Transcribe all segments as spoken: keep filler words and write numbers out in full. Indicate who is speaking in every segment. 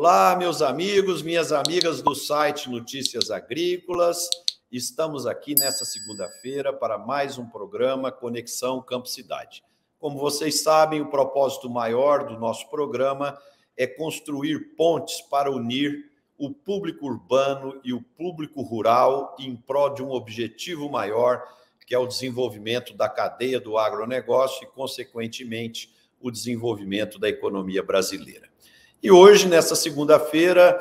Speaker 1: Olá, meus amigos, minhas amigas do site Notícias Agrícolas. Estamos aqui nesta segunda-feira para mais um programa Conexão Campo Cidade. Como vocês sabem, o propósito maior do nosso programa é construir pontes para unir o público urbano e o público rural em prol de um objetivo maior, que é o desenvolvimento da cadeia do agronegócio e, consequentemente, o desenvolvimento da economia brasileira. E hoje, nessa segunda-feira,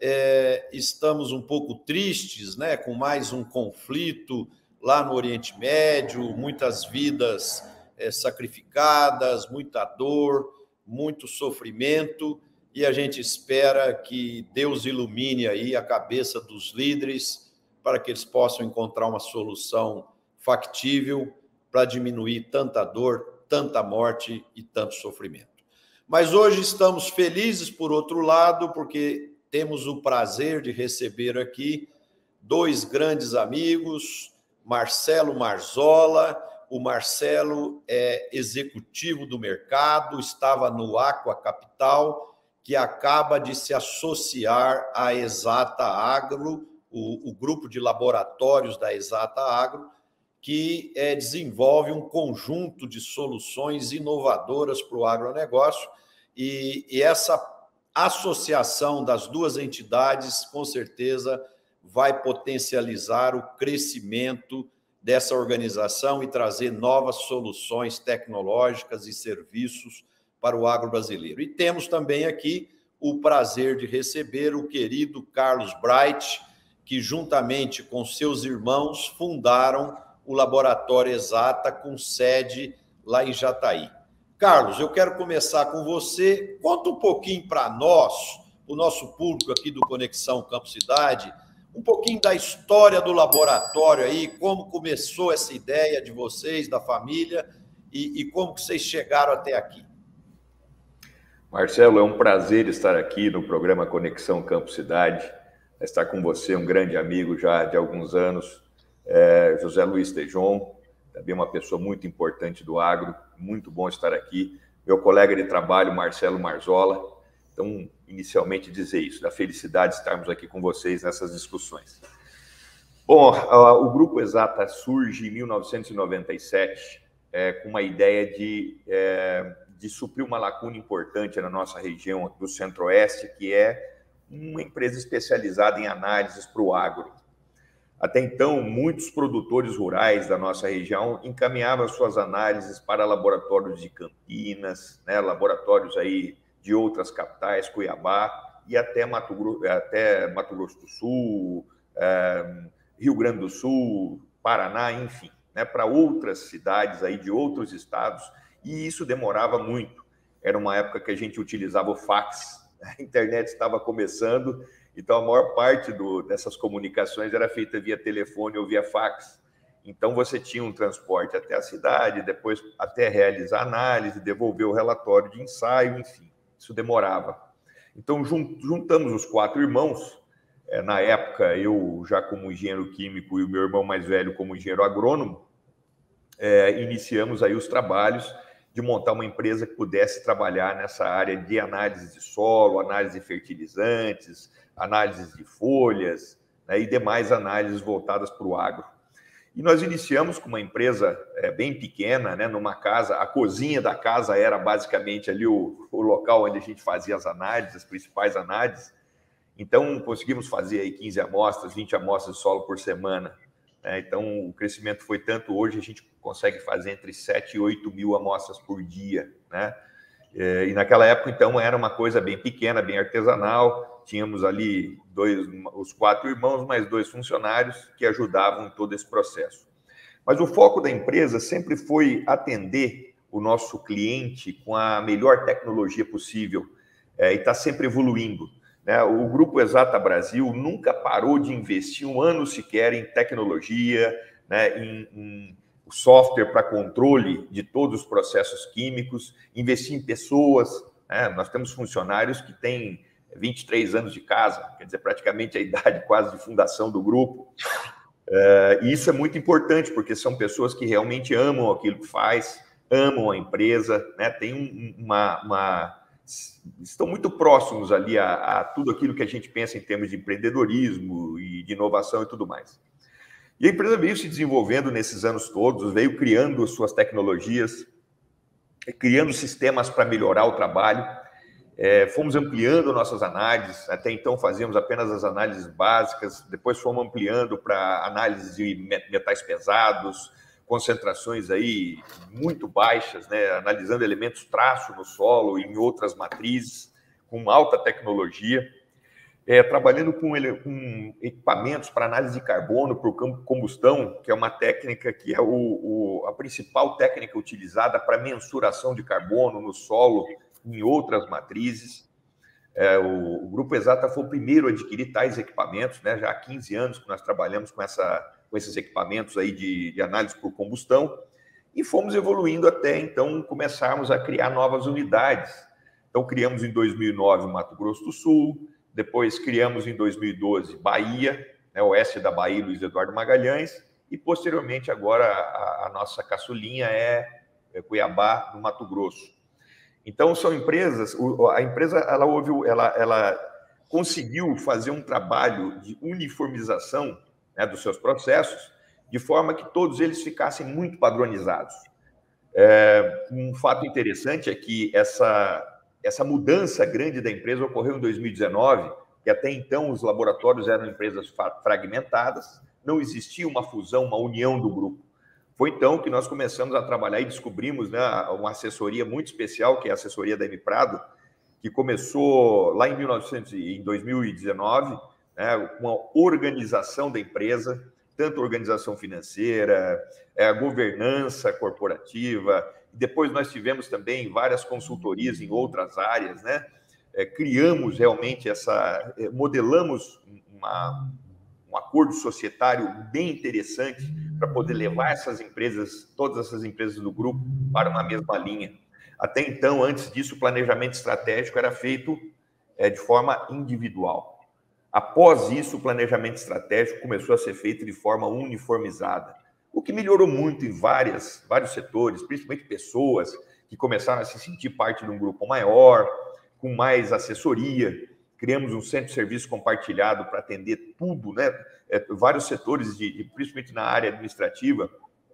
Speaker 1: é, estamos um pouco tristes, né, com mais um conflito lá no Oriente Médio, muitas vidas é, sacrificadas, muita dor, muito sofrimento, e a gente espera que Deus ilumine aí a cabeça dos líderes para que eles possam encontrar uma solução factível para diminuir tanta dor, tanta morte e tanto sofrimento. Mas hoje estamos felizes, por outro lado, porque temos o prazer de receber aqui dois grandes amigos, Marcelo Marzola. O Marcelo é executivo do mercado, estava no Aqua Capital, que acaba de se associar à Exata Agro, o, o grupo de laboratórios da Exata Agro, que é, desenvolve um conjunto de soluções inovadoras para o agronegócio, e, e essa associação das duas entidades, com certeza, vai potencializar o crescimento dessa organização e trazer novas soluções tecnológicas e serviços para o agro brasileiro. E temos também aqui o prazer de receber o querido Carlos Bright, que, juntamente com seus irmãos, fundaram o Laboratório Exata, com sede lá em Jataí. Carlos, eu quero começar com você. Conta um pouquinho para nós, o nosso público aqui do Conexão Campo Cidade, um pouquinho da história do laboratório aí, como começou essa ideia de vocês, da família, e, e como que vocês chegaram até aqui.
Speaker 2: Marcelo, é um prazer estar aqui no programa Conexão Campo Cidade, estar com você, um grande amigo já de alguns anos, É, José Luiz Tejon, também uma pessoa muito importante do agro, muito bom estar aqui. Meu colega de trabalho, Marcelo Marzola. Então, inicialmente dizer isso, da felicidade de estarmos aqui com vocês nessas discussões. Bom, o Grupo Exata surge em mil novecentos e noventa e sete é, com uma ideia de, é, de suprir uma lacuna importante na nossa região do Centro-Oeste, que é uma empresa especializada em análises para o agro. Até então, muitos produtores rurais da nossa região encaminhavam suas análises para laboratórios de Campinas, né, laboratórios aí de outras capitais, Cuiabá e até Mato Grosso, até Mato Grosso do Sul, é, Rio Grande do Sul, Paraná, enfim, né, para outras cidades aí de outros estados, e isso demorava muito. Era uma época que a gente utilizava o fax, a internet estava começando. Então, a maior parte do, dessas comunicações era feita via telefone ou via fax. Então, você tinha um transporte até a cidade, depois até realizar análise, devolver o relatório de ensaio, enfim, isso demorava. Então, juntamos os quatro irmãos. É, na época, eu já como engenheiro químico e o meu irmão mais velho como engenheiro agrônomo, é, iniciamos aí os trabalhos de montar uma empresa que pudesse trabalhar nessa área de análise de solo, análise de fertilizantes, análises de folhas, né, e demais análises voltadas para o agro. E nós iniciamos com uma empresa é, bem pequena, né, numa casa, a cozinha da casa era basicamente ali o, o local onde a gente fazia as análises, as principais análises. Então, conseguimos fazer aí quinze amostras, vinte amostras de solo por semana. Né? Então, o crescimento foi tanto, hoje a gente consegue fazer entre sete e oito mil amostras por dia, né? E naquela época, então, era uma coisa bem pequena, bem artesanal. Tínhamos ali dois, os quatro irmãos, mais dois funcionários que ajudavam em todo esse processo. Mas o foco da empresa sempre foi atender o nosso cliente com a melhor tecnologia possível, é, e está sempre evoluindo. Né? O Grupo Exata Brasil nunca parou de investir um ano sequer em tecnologia, né, em, em o software para controle de todos os processos químicos, investir em pessoas, né? Nós temos funcionários que têm vinte e três anos de casa, quer dizer, praticamente a idade quase de fundação do grupo. É, e isso é muito importante, porque são pessoas que realmente amam aquilo que faz, amam a empresa, né? Tem um, uma, uma estão muito próximos ali a, a tudo aquilo que a gente pensa em termos de empreendedorismo e de inovação e tudo mais. E a empresa veio se desenvolvendo nesses anos todos, veio criando suas tecnologias, criando sistemas para melhorar o trabalho, é, fomos ampliando nossas análises, até então fazíamos apenas as análises básicas, depois fomos ampliando para análise de metais pesados, concentrações aí muito baixas, né, analisando elementos traço no solo e em outras matrizes, com alta tecnologia, é, trabalhando com, com equipamentos para análise de carbono por combustão, que é uma técnica que é o, o, a principal técnica utilizada para mensuração de carbono no solo em outras matrizes. É, o, o Grupo Exata foi o primeiro a adquirir tais equipamentos, né, já há quinze anos que nós trabalhamos com essa com esses equipamentos aí de, de análise por combustão, e fomos evoluindo até, então, começarmos a criar novas unidades. Então, criamos em dois mil e nove Mato Grosso do Sul, depois criamos em dois mil e doze Bahia, né, oeste da Bahia, Luiz Eduardo Magalhães, e, posteriormente, agora, a, a nossa caçulinha é, é Cuiabá, no Mato Grosso. Então, são empresas, a empresa, ela, houve, ela, ela conseguiu fazer um trabalho de uniformização, né, dos seus processos, de forma que todos eles ficassem muito padronizados. É, um fato interessante é que essa, essa mudança grande da empresa ocorreu em dois mil e dezenove, que até então os laboratórios eram empresas fragmentadas, não existia uma fusão, uma união do grupo. Foi então que nós começamos a trabalhar e descobrimos, né, uma assessoria muito especial, que é a assessoria da M Prado, que começou lá em, mil e novecentos, em dois mil e dezenove, né, uma organização da empresa, tanto organização financeira, é, a governança corporativa. Depois nós tivemos também várias consultorias em outras áreas, né? É, criamos realmente essa, modelamos uma, um acordo societário bem interessante para poder levar essas empresas, todas essas empresas do grupo, para uma mesma linha. Até então, antes disso, o planejamento estratégico era feito é, de forma individual. Após isso, o planejamento estratégico começou a ser feito de forma uniformizada, o que melhorou muito em várias, vários setores, principalmente pessoas que começaram a se sentir parte de um grupo maior, com mais assessoria. Criamos um centro de serviço compartilhado para atender tudo, né? É, vários setores, de, principalmente na área administrativa,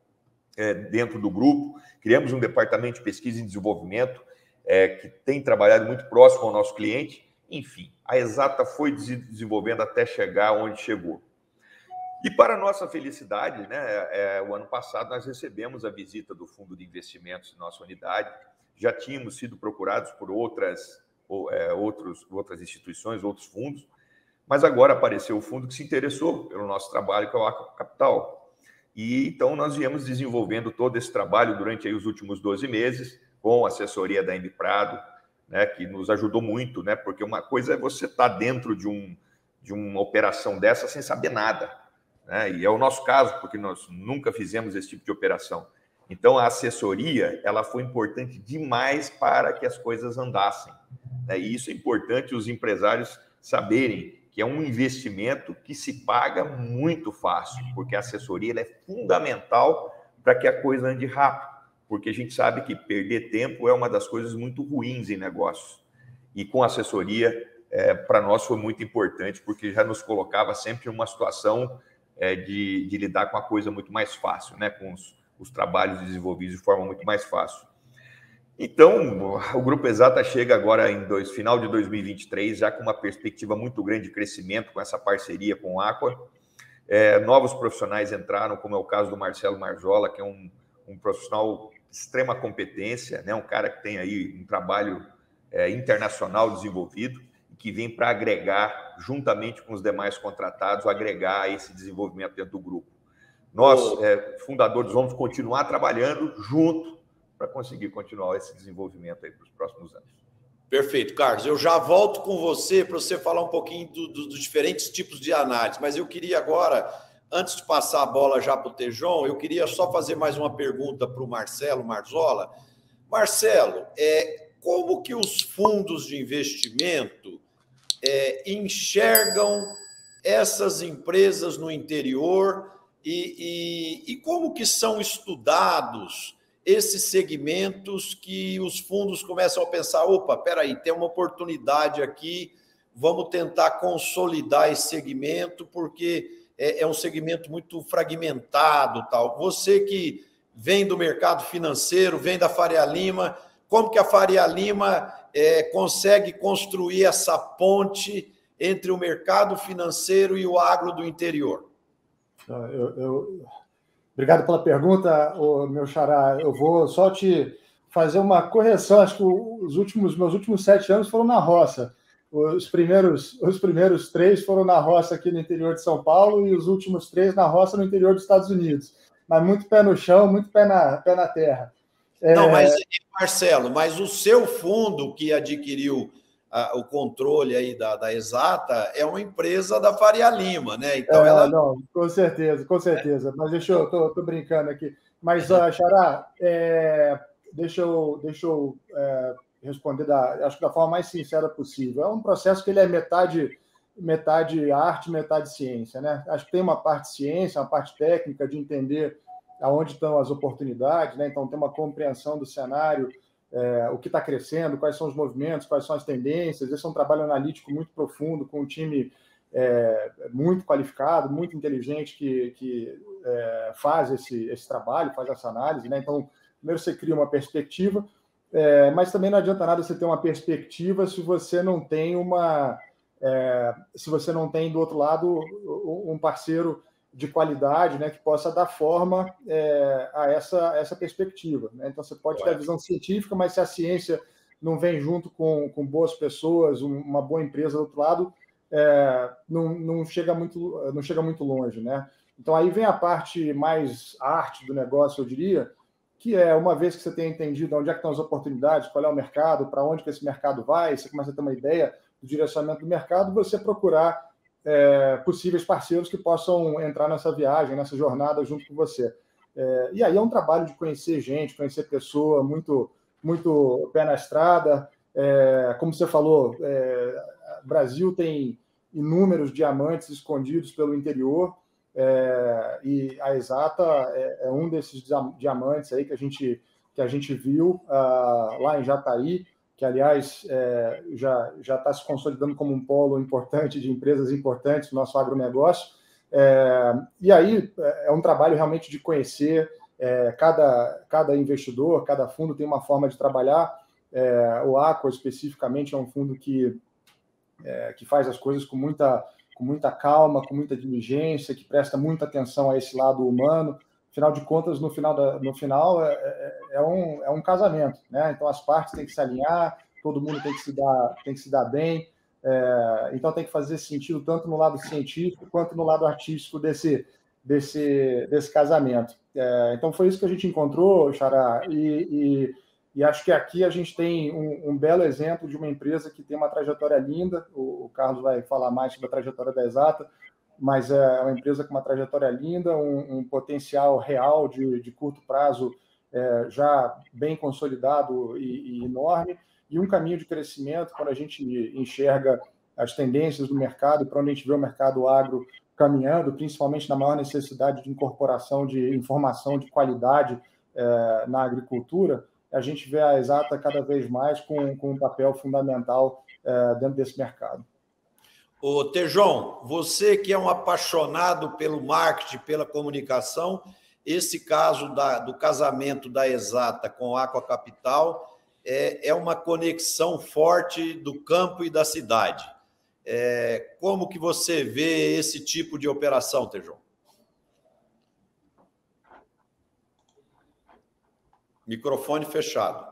Speaker 2: é, dentro do grupo. Criamos um departamento de pesquisa e desenvolvimento, é, que tem trabalhado muito próximo ao nosso cliente. Enfim, a Exata foi desenvolvendo até chegar onde chegou. E, para nossa felicidade, né, é, o ano passado nós recebemos a visita do Fundo de Investimentos em nossa unidade. Já tínhamos sido procurados por outras, ou, é, outros, outras instituições, outros fundos, mas agora apareceu o fundo que se interessou pelo nosso trabalho, que é o Aqua Capital. E então nós viemos desenvolvendo todo esse trabalho durante aí os últimos doze meses, com a assessoria da M Prado, né, que nos ajudou muito, né, porque uma coisa é você estar dentro de, um, de uma operação dessa sem saber nada, né, e é o nosso caso, porque nós nunca fizemos esse tipo de operação. Então, a assessoria, ela foi importante demais para que as coisas andassem, né, e isso é importante os empresários saberem, que é um investimento que se paga muito fácil, porque a assessoria ela é fundamental para que a coisa ande rápido. Porque a gente sabe que perder tempo é uma das coisas muito ruins em negócios. E com assessoria, é, para nós foi muito importante, porque já nos colocava sempre em uma situação é, de, de lidar com a coisa muito mais fácil, né? Com os, os trabalhos desenvolvidos de forma muito mais fácil. Então, o Grupo Exata chega agora em dois, final de dois mil e vinte e três, já com uma perspectiva muito grande de crescimento, com essa parceria com a Aqua. É, novos profissionais entraram, como é o caso do Marcelo Marzola, que é um, um profissional extrema competência, né? Um cara que tem aí um trabalho é, internacional desenvolvido e que vem para agregar, juntamente com os demais contratados, agregar esse desenvolvimento dentro do grupo. Nós, é, fundadores, vamos continuar trabalhando junto para conseguir continuar esse desenvolvimento aí para os próximos anos.
Speaker 1: Perfeito, Carlos. Eu já volto com você para você falar um pouquinho do, do, dos diferentes tipos de análise, mas eu queria agora, antes de passar a bola já para o Tejon, eu queria só fazer mais uma pergunta para o Marcelo Marzola. Marcelo, é, como que os fundos de investimento é, enxergam essas empresas no interior e, e, e como que são estudados esses segmentos que os fundos começam a pensar, opa, peraí, tem uma oportunidade aqui, vamos tentar consolidar esse segmento, porque é, é um segmento muito fragmentado, tal. Você que vem do mercado financeiro, vem da Faria Lima, como que a Faria Lima é, consegue construir essa ponte entre o mercado financeiro e o agro do interior?
Speaker 3: Eu, eu... Obrigado pela pergunta, meu xará. Eu vou só te fazer uma correção. Acho que os últimos, meus últimos sete anos foram na roça. Os primeiros, os primeiros três foram na roça aqui no interior de São Paulo e os últimos três na roça no interior dos Estados Unidos. Mas muito pé no chão, muito pé na, pé na terra.
Speaker 1: Não, é... mas, Marcelo, mas o seu fundo que adquiriu a, o controle aí da, da Exata é uma empresa da Faria Lima, né? Então
Speaker 3: é,
Speaker 1: ela...
Speaker 3: Não, com certeza, com certeza. Mas deixa eu, tô, tô brincando aqui. Mas, uh, Xará, é, deixa eu, deixa eu é, responder da, acho que da forma mais sincera possível. É um processo que ele é metade, metade arte, metade ciência, né? Acho que tem uma parte ciência, uma parte técnica de entender aonde estão as oportunidades, né? Então tem uma compreensão do cenário, é, o que está crescendo, quais são os movimentos, quais são as tendências. Esse é um trabalho analítico muito profundo, com um time é, muito qualificado, muito inteligente, que, que é, faz esse, esse trabalho, faz essa análise, né? Então, primeiro você cria uma perspectiva, é, mas também não adianta nada você ter uma perspectiva se você não tem uma... É, se você não tem, do outro lado, um parceiro de qualidade, né, que possa dar forma é, a essa, essa perspectiva, né? Então, você pode ter a visão científica, mas se a ciência não vem junto com, com boas pessoas, uma boa empresa do outro lado, é, não, não, chega muito, não chega muito longe, né? Então, aí vem a parte mais arte do negócio, eu diria, que é, uma vez que você tem entendido onde é que estão as oportunidades, qual é o mercado, para onde que esse mercado vai, você começa a ter uma ideia do direcionamento do mercado, você procurar É, possíveis parceiros que possam entrar nessa viagem, nessa jornada junto com você. É, e aí é um trabalho de conhecer gente, conhecer pessoa, muito, muito pé na estrada. É, como você falou, é, o Brasil tem inúmeros diamantes escondidos pelo interior, é, e a Exata é, é um desses diamantes aí que a gente, que a gente viu uh, lá em Jataí, que, aliás, é, já já está se consolidando como um polo importante de empresas importantes no nosso agronegócio. É, e aí é um trabalho realmente de conhecer é, cada, cada investidor, cada fundo tem uma forma de trabalhar. É, o Aqua, especificamente, é um fundo que, é, que faz as coisas com muita, com muita calma, com muita diligência, que presta muita atenção a esse lado humano. Afinal de contas, no final, da, no final é, é, um, é um casamento, né? Então, as partes têm que se alinhar, todo mundo tem que se dar, tem que se dar bem. É, então, tem que fazer sentido tanto no lado científico quanto no lado artístico desse, desse, desse casamento. É, então, foi isso que a gente encontrou, Xará, e, e, e acho que aqui a gente tem um, um belo exemplo de uma empresa que tem uma trajetória linda. O, o Carlos vai falar mais sobre a trajetória da Exata, mas é uma empresa com uma trajetória linda, um, um potencial real de, de curto prazo é, já bem consolidado e, e enorme, e um caminho de crescimento quando a gente enxerga as tendências do mercado, para onde a gente vê o mercado agro caminhando, principalmente na maior necessidade de incorporação de informação de qualidade é, na agricultura, a gente vê a Exata cada vez mais com, com um papel fundamental é, dentro desse mercado.
Speaker 1: Ô, Tejon, você que é um apaixonado pelo marketing, pela comunicação, esse caso da, do casamento da Exata com a Aqua Capital é, é uma conexão forte do campo e da cidade. É, como que você vê esse tipo de operação, Tejon? Microfone fechado.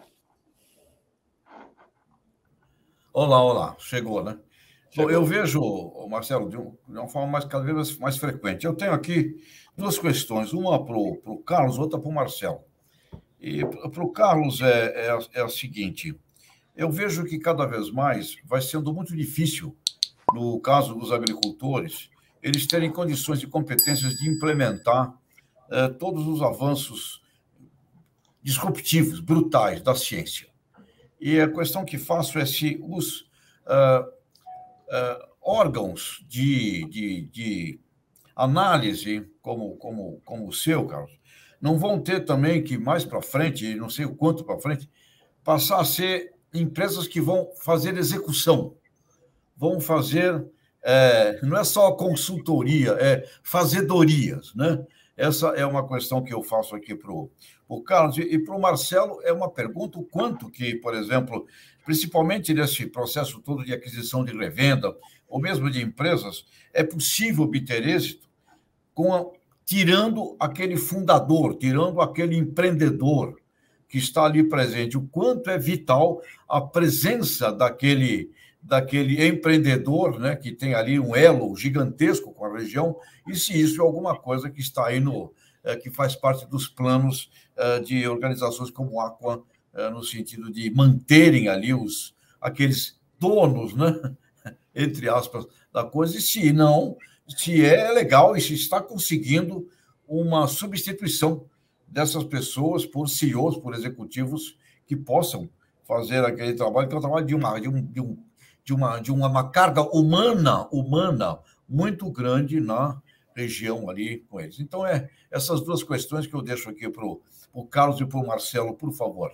Speaker 4: Olá, olá. Chegou, né? Bom, eu vejo, Marcelo, de uma forma mais, cada vez mais, mais frequente. Eu tenho aqui duas questões, uma para o Carlos, outra para o Marcelo. E para o Carlos é, é, é a seguinte: eu vejo que cada vez mais vai sendo muito difícil, no caso dos agricultores, eles terem condições e competências de implementar eh, todos os avanços disruptivos, brutais da ciência. E a questão que faço é se os uh, uh, órgãos de, de, de análise, como, como, como o seu, Carlos, não vão ter também que mais para frente, não sei o quanto para frente, passar a ser empresas que vão fazer execução, vão fazer, é, não é só consultoria, é fazedorias, né? Essa é uma questão que eu faço aqui para o Carlos. E para o Marcelo, é uma pergunta: o quanto que, por exemplo, principalmente nesse processo todo de aquisição de revenda, ou mesmo de empresas, é possível obter êxito com a, tirando aquele fundador, tirando aquele empreendedor que está ali presente. O quanto é vital a presença daquele, daquele empreendedor, né, que tem ali um elo gigantesco com a região, e se isso é alguma coisa que está aí no, é, que faz parte dos planos é, de organizações como a Aqua, é, no sentido de manterem ali os, aqueles donos, né, entre aspas, da coisa, e se não, se é legal e se está conseguindo uma substituição dessas pessoas por C E Os, por executivos que possam fazer aquele trabalho, que é um trabalho de uma, de um, de um, de uma, de uma carga humana, humana muito grande na região ali com eles. Então, é essas duas questões que eu deixo aqui para o Carlos e para o Marcelo, por favor.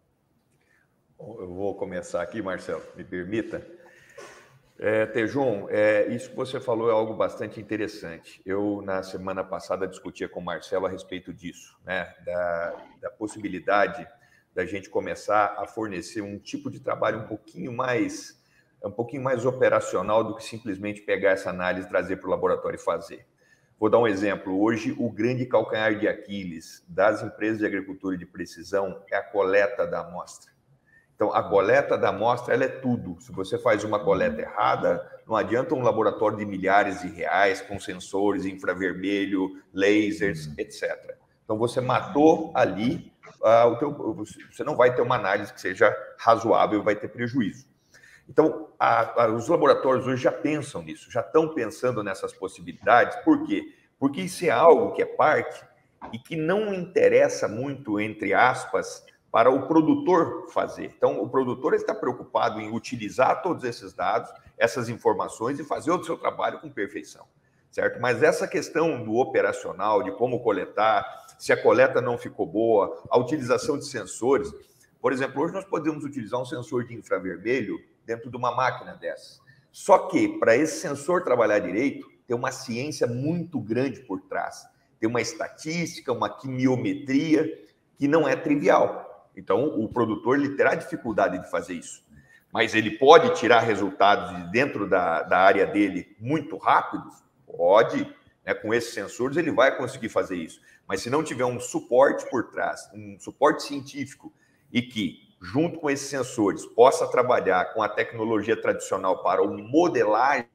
Speaker 2: Eu vou começar aqui, Marcelo, me permita. É, Tejon, é, isso que você falou é algo bastante interessante. Eu, na semana passada, discutia com o Marcelo a respeito disso, né? Da, da possibilidade da gente começar a fornecer um tipo de trabalho um pouquinho mais, um pouquinho mais operacional do que simplesmente pegar essa análise, trazer para o laboratório e fazer. Vou dar um exemplo. Hoje, o grande calcanhar de Aquiles das empresas de agricultura de precisão é a coleta da amostra. Então, a coleta da amostra, ela é tudo. Se você faz uma coleta errada, não adianta um laboratório de milhares de reais com sensores, infravermelho, lasers, etcétera. Então, você matou ali, uh, o teu, você não vai ter uma análise que seja razoável, vai ter prejuízo. Então, a, a, os laboratórios hoje já pensam nisso, já estão pensando nessas possibilidades. Por quê? Porque isso é algo que é parte e que não interessa muito, entre aspas, para o produtor fazer. Então, o produtor está preocupado em utilizar todos esses dados, essas informações e fazer o seu trabalho com perfeição, certo? Mas essa questão do operacional, de como coletar, se a coleta não ficou boa, a utilização de sensores. Por exemplo, hoje nós podemos utilizar um sensor de infravermelho dentro de uma máquina dessa. Só que, para esse sensor trabalhar direito, tem uma ciência muito grande por trás. Tem uma estatística, uma quimiometria, que não é trivial. Então, o produtor ele terá dificuldade de fazer isso. Mas ele pode tirar resultados de dentro da, da área dele muito rápidos? Pode. Né? Com esses sensores, ele vai conseguir fazer isso. Mas se não tiver um suporte por trás, um suporte científico, e que, junto com esses sensores, possa trabalhar com a tecnologia tradicional para o modelagem.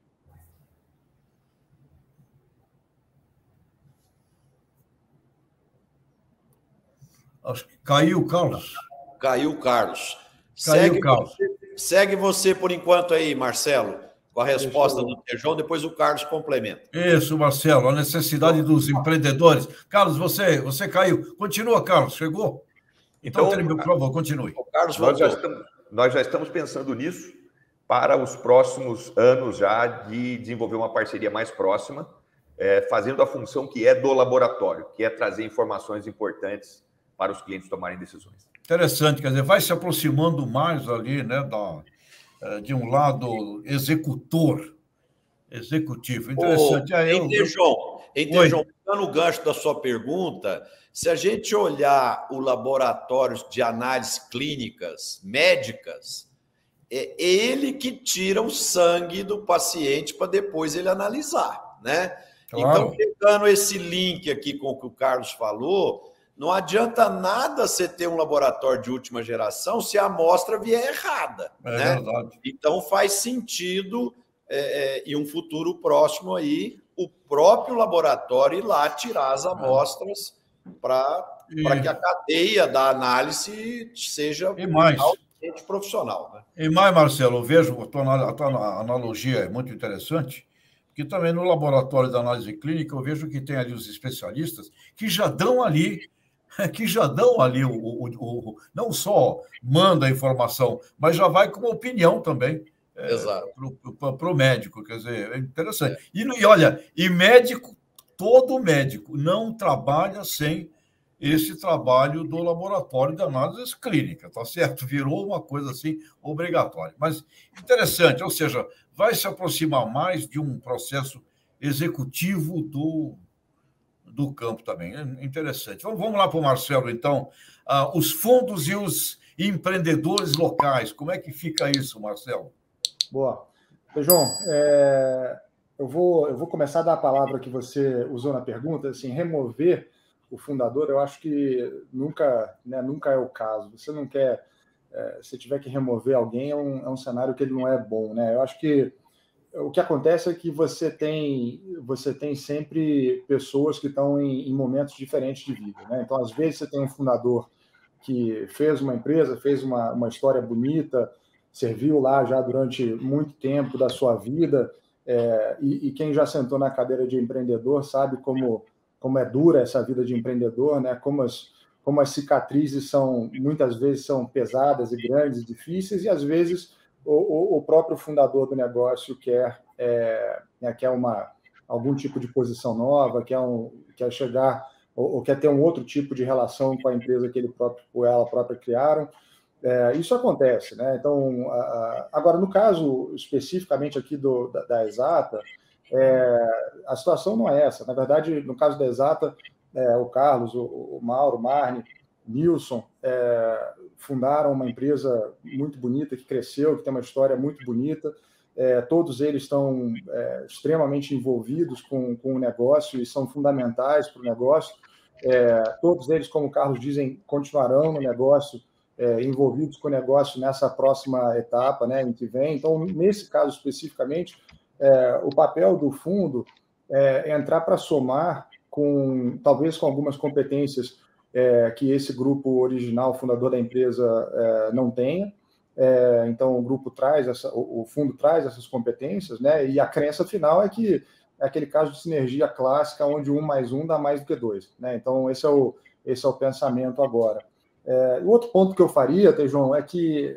Speaker 4: Acho que caiu, Carlos.
Speaker 1: Caiu, Carlos.
Speaker 4: Caiu,
Speaker 1: segue,
Speaker 4: Carlos.
Speaker 1: Você, segue você por enquanto aí, Marcelo, com a resposta do Tejon, depois o Carlos complementa.
Speaker 4: Isso, Marcelo, a necessidade dos empreendedores. Carlos, você, você caiu. Continua, Carlos, chegou? Então, então termine, por favor, continue.
Speaker 1: Carlos,
Speaker 2: nós, já estamos, nós já estamos pensando nisso para os próximos anos já de desenvolver uma parceria mais próxima, é, fazendo a função que é do laboratório, que é trazer informações importantes para os clientes tomarem decisões.
Speaker 4: Interessante, quer dizer, vai se aproximando mais ali, né, da, de um lado executor, executivo. Interessante.
Speaker 1: Ô, Aí eu... Tejon, Tejon, pegando o gancho da sua pergunta, se a gente olhar o laboratório de análises clínicas médicas, é ele que tira o sangue do paciente para depois ele analisar, né? Claro. Então, pegando esse link aqui com o que o Carlos falou, não adianta nada você ter um laboratório de última geração se a amostra vier errada.
Speaker 4: É
Speaker 1: né?
Speaker 4: verdade.
Speaker 1: Então, faz sentido, é, é, em um futuro próximo aí, o próprio laboratório ir lá tirar as amostras é. para e... que a cadeia da análise seja
Speaker 4: e mais.
Speaker 1: altamente profissional. Né?
Speaker 4: E mais, Marcelo, eu vejo, a tua, a tua analogia é muito interessante, porque também no laboratório da análise clínica eu vejo que tem ali os especialistas que já dão ali que já dão ali, o, o, o, não só manda a informação, mas já vai com uma opinião também é, para o médico. Quer dizer, é interessante. É. E, e olha, e médico, todo médico não trabalha sem esse trabalho do laboratório de análises clínicas, tá certo? Virou uma coisa assim obrigatória. Mas interessante, ou seja, vai se aproximar mais de um processo executivo do, do campo também. É interessante. Vamos, vamos lá para o Marcelo, então. Ah, os fundos e os empreendedores locais, como é que fica isso, Marcelo?
Speaker 3: Boa. João, é, eu, vou, eu vou começar a dar a palavra que você usou na pergunta, assim, remover o fundador, eu acho que nunca, né, nunca é o caso. Você não quer, é, se tiver que remover alguém, é um, é um cenário que ele não é bom, né? Eu acho que o que acontece é que você tem, você tem sempre pessoas que estão em, em momentos diferentes de vida, né? Então, às vezes, você tem um fundador que fez uma empresa, fez uma, uma história bonita, serviu lá já durante muito tempo da sua vida, é, e, e quem já sentou na cadeira de empreendedor sabe como, como é dura essa vida de empreendedor, né? Como as, como as cicatrizes são, muitas vezes, são pesadas e grandes, difíceis, e às vezes o, o próprio fundador do negócio quer, é, quer uma, algum tipo de posição nova, quer, um, quer chegar ou, ou quer ter um outro tipo de relação com a empresa que ele próprio, ou ela própria criaram. É, isso acontece, né? Então, a, a, agora, no caso especificamente aqui do, da, da Exata, é, a situação não é essa. Na verdade, no caso da Exata, é, o Carlos, o, o Mauro, o Marne, Nilson, é, fundaram uma empresa muito bonita, que cresceu, que tem uma história muito bonita. É, todos eles estão é, extremamente envolvidos com, com o negócio e são fundamentais para o negócio. É, todos eles, como o Carlos dizem, continuarão no negócio, é, envolvidos com o negócio nessa próxima etapa, né, em que vem. Então, nesse caso especificamente, é, o papel do fundo é entrar para somar com, talvez com algumas competências é, que esse grupo original, fundador da empresa, é, não tenha. É, então, o grupo traz, essa, o, o fundo traz essas competências, né? E a crença final é que é aquele caso de sinergia clássica, onde um mais um dá mais do que dois, né? Então, esse é o, esse é o pensamento agora. É, o outro ponto que eu faria, Tejão, é que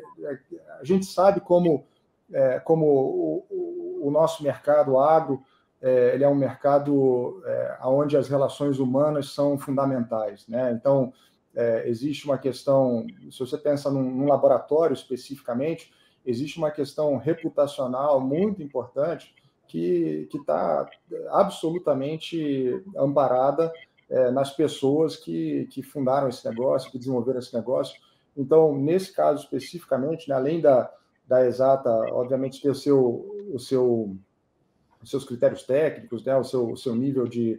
Speaker 3: a gente sabe como, é, como o, o, o nosso mercado agro, é, ele é um mercado é, onde as relações humanas são fundamentais, né? Então, é, existe uma questão, se você pensa num, num laboratório especificamente, existe uma questão reputacional muito importante que está absolutamente amparada é, nas pessoas que, que fundaram esse negócio, que desenvolveram esse negócio. Então, nesse caso especificamente, né, além da, da Exata, obviamente, ter o seu, o seu, os seus critérios técnicos, né, o, seu, o seu nível de,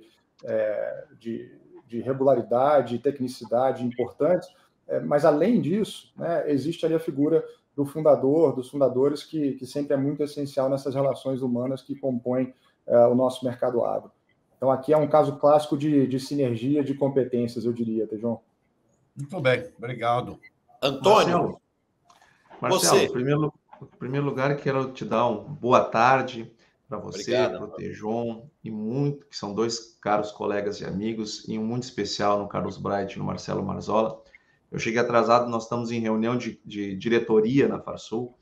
Speaker 3: é, de, de regularidade e tecnicidade importantes, é, mas, além disso, né, existe ali a figura do fundador, dos fundadores, que, que sempre é muito essencial nessas relações humanas que compõem é, o nosso mercado agro. Então, aqui é um caso clássico de, de sinergia de competências, eu diria, Tejão.
Speaker 4: Muito bem, obrigado.
Speaker 1: Antônio,
Speaker 5: Marcelo, Marcelo você. Em primeiro, em primeiro lugar, quero te dar uma boa tarde para você, para o Tejon, e muito, que são dois caros colegas e amigos, e um muito especial no Carlos Bright e no Marcelo Marzola. Eu cheguei atrasado, nós estamos em reunião de, de diretoria na Farsul,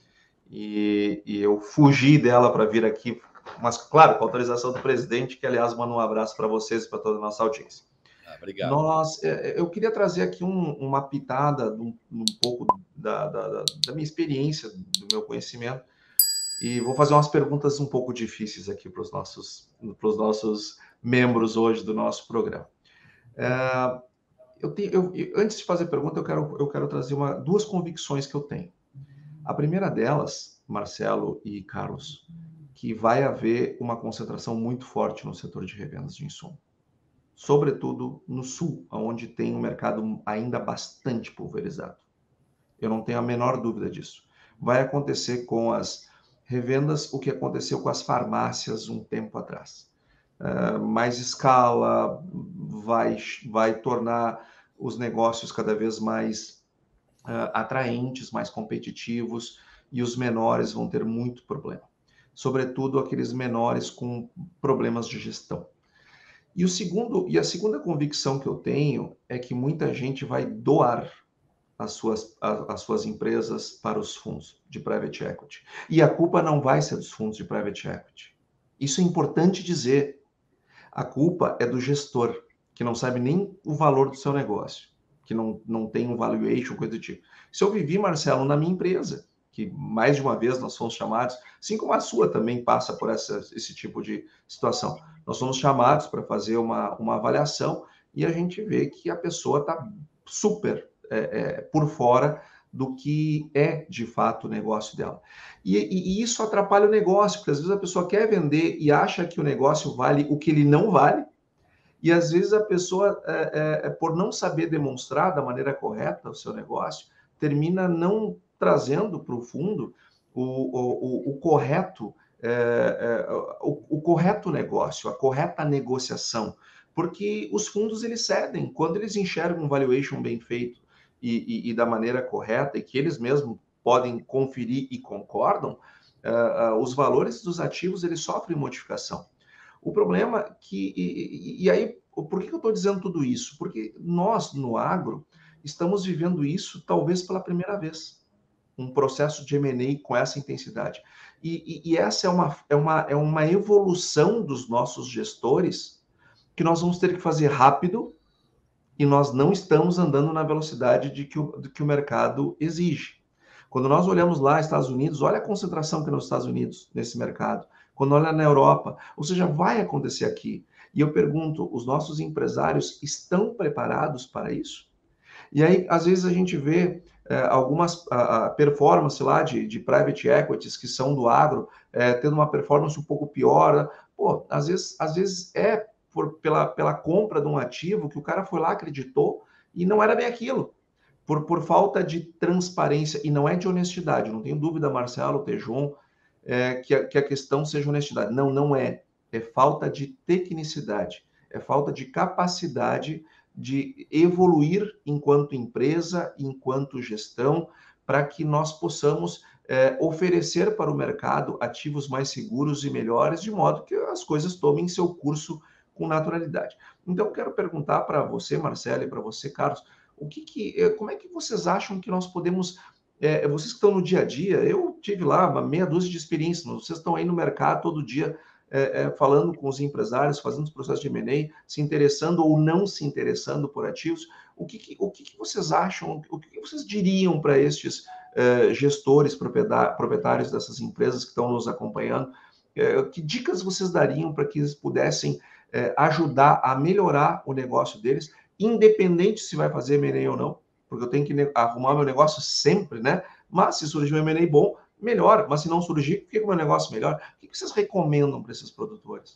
Speaker 5: e, e eu fugi dela para vir aqui, mas, claro, com a autorização do presidente, que, aliás, manda um abraço para vocês e para toda a nossa audiência.
Speaker 1: Ah, obrigado.
Speaker 5: Nós, eu queria trazer aqui um, uma pitada, um, um pouco da, da, da minha experiência, do meu conhecimento, e vou fazer umas perguntas um pouco difíceis aqui para os nossos, para os nossos membros hoje do nosso programa. É, eu tenho, eu, antes de fazer a pergunta, eu quero, eu quero trazer uma, duas convicções que eu tenho. A primeira delas, Marcelo e Carlos, que vai haver uma concentração muito forte no setor de revendas de insumo, sobretudo no Sul, onde tem um mercado ainda bastante pulverizado. Eu não tenho a menor dúvida disso. Vai acontecer com as revendas o que aconteceu com as farmácias um tempo atrás. Uh, mais escala, vai, vai tornar os negócios cada vez mais uh, atraentes, mais competitivos, e os menores vão ter muito problema. Sobretudo aqueles menores com problemas de gestão. E, o segundo, e a segunda convicção que eu tenho é que muita gente vai doar as suas, as suas empresas para os fundos de private equity. E a culpa não vai ser dos fundos de private equity. Isso é importante dizer. A culpa é do gestor, que que não sabe nem o valor do seu negócio, que não, não tem um valuation, coisa do tipo. Se eu vivi, Marcelo, na minha empresa, que mais de uma vez nós fomos chamados, assim como a sua também passa por essa, esse tipo de situação. Nós somos chamados para fazer uma, uma avaliação e a gente vê que a pessoa está super é, é, por fora do que é, de fato, o negócio dela. E, e, e isso atrapalha o negócio, porque às vezes a pessoa quer vender e acha que o negócio vale o que ele não vale, e às vezes a pessoa, é, é, por não saber demonstrar da maneira correta o seu negócio, termina não trazendo para o fundo o, o, o correto é, é, o, o correto negócio, a correta negociação, porque os fundos eles cedem quando eles enxergam um valuation bem feito e, e, e da maneira correta, e que eles mesmos podem conferir e concordam, uh, uh, os valores dos ativos eles sofrem modificação. O problema é que, e, e aí, por que eu estou dizendo tudo isso? Porque nós, no agro, estamos vivendo isso talvez pela primeira vez, um processo de M and A com essa intensidade. E, e, e essa é uma, é, uma, é uma evolução dos nossos gestores que nós vamos ter que fazer rápido, e nós não estamos andando na velocidade de que o, de que o mercado exige. Quando nós olhamos lá Estados Unidos, olha a concentração que é nos Estados Unidos nesse mercado. Quando olha na Europa, ou seja, vai acontecer aqui. E eu pergunto, os nossos empresários estão preparados para isso? E aí, às vezes, a gente vê é, algumas a, a performance lá de, de private equities que são do agro, é, tendo uma performance um pouco pior. Pô, às vezes, às vezes é por, pela, pela compra de um ativo que o cara foi lá, acreditou, e não era bem aquilo. Por, por falta de transparência, e não é de honestidade, não tenho dúvida, Marcelo, Tejon, é, que, a, que a questão seja honestidade. Não, não é. É falta de tecnicidade, é falta de capacidade de evoluir enquanto empresa, enquanto gestão, para que nós possamos é, oferecer para o mercado ativos mais seguros e melhores, de modo que as coisas tomem seu curso com naturalidade. Então, eu quero perguntar para você, Marcelo, e para você, Carlos, o que que, como é que vocês acham que nós podemos... É, vocês que estão no dia a dia, eu tive lá uma meia dúzia de experiências, vocês estão aí no mercado todo dia, é, é, falando com os empresários, fazendo os processos de M and A, se interessando ou não se interessando por ativos. O que, que, o que, que vocês acham, o que, que vocês diriam para estes é, gestores, proprietários dessas empresas que estão nos acompanhando? É, que dicas vocês dariam para que eles pudessem é, ajudar a melhorar o negócio deles, independente se vai fazer M and A ou não, porque eu tenho que arrumar meu negócio sempre, né? Mas se surgir um M and A bom, melhor. Mas se não surgir, fica o meu negócio melhor. O que vocês recomendam para esses produtores?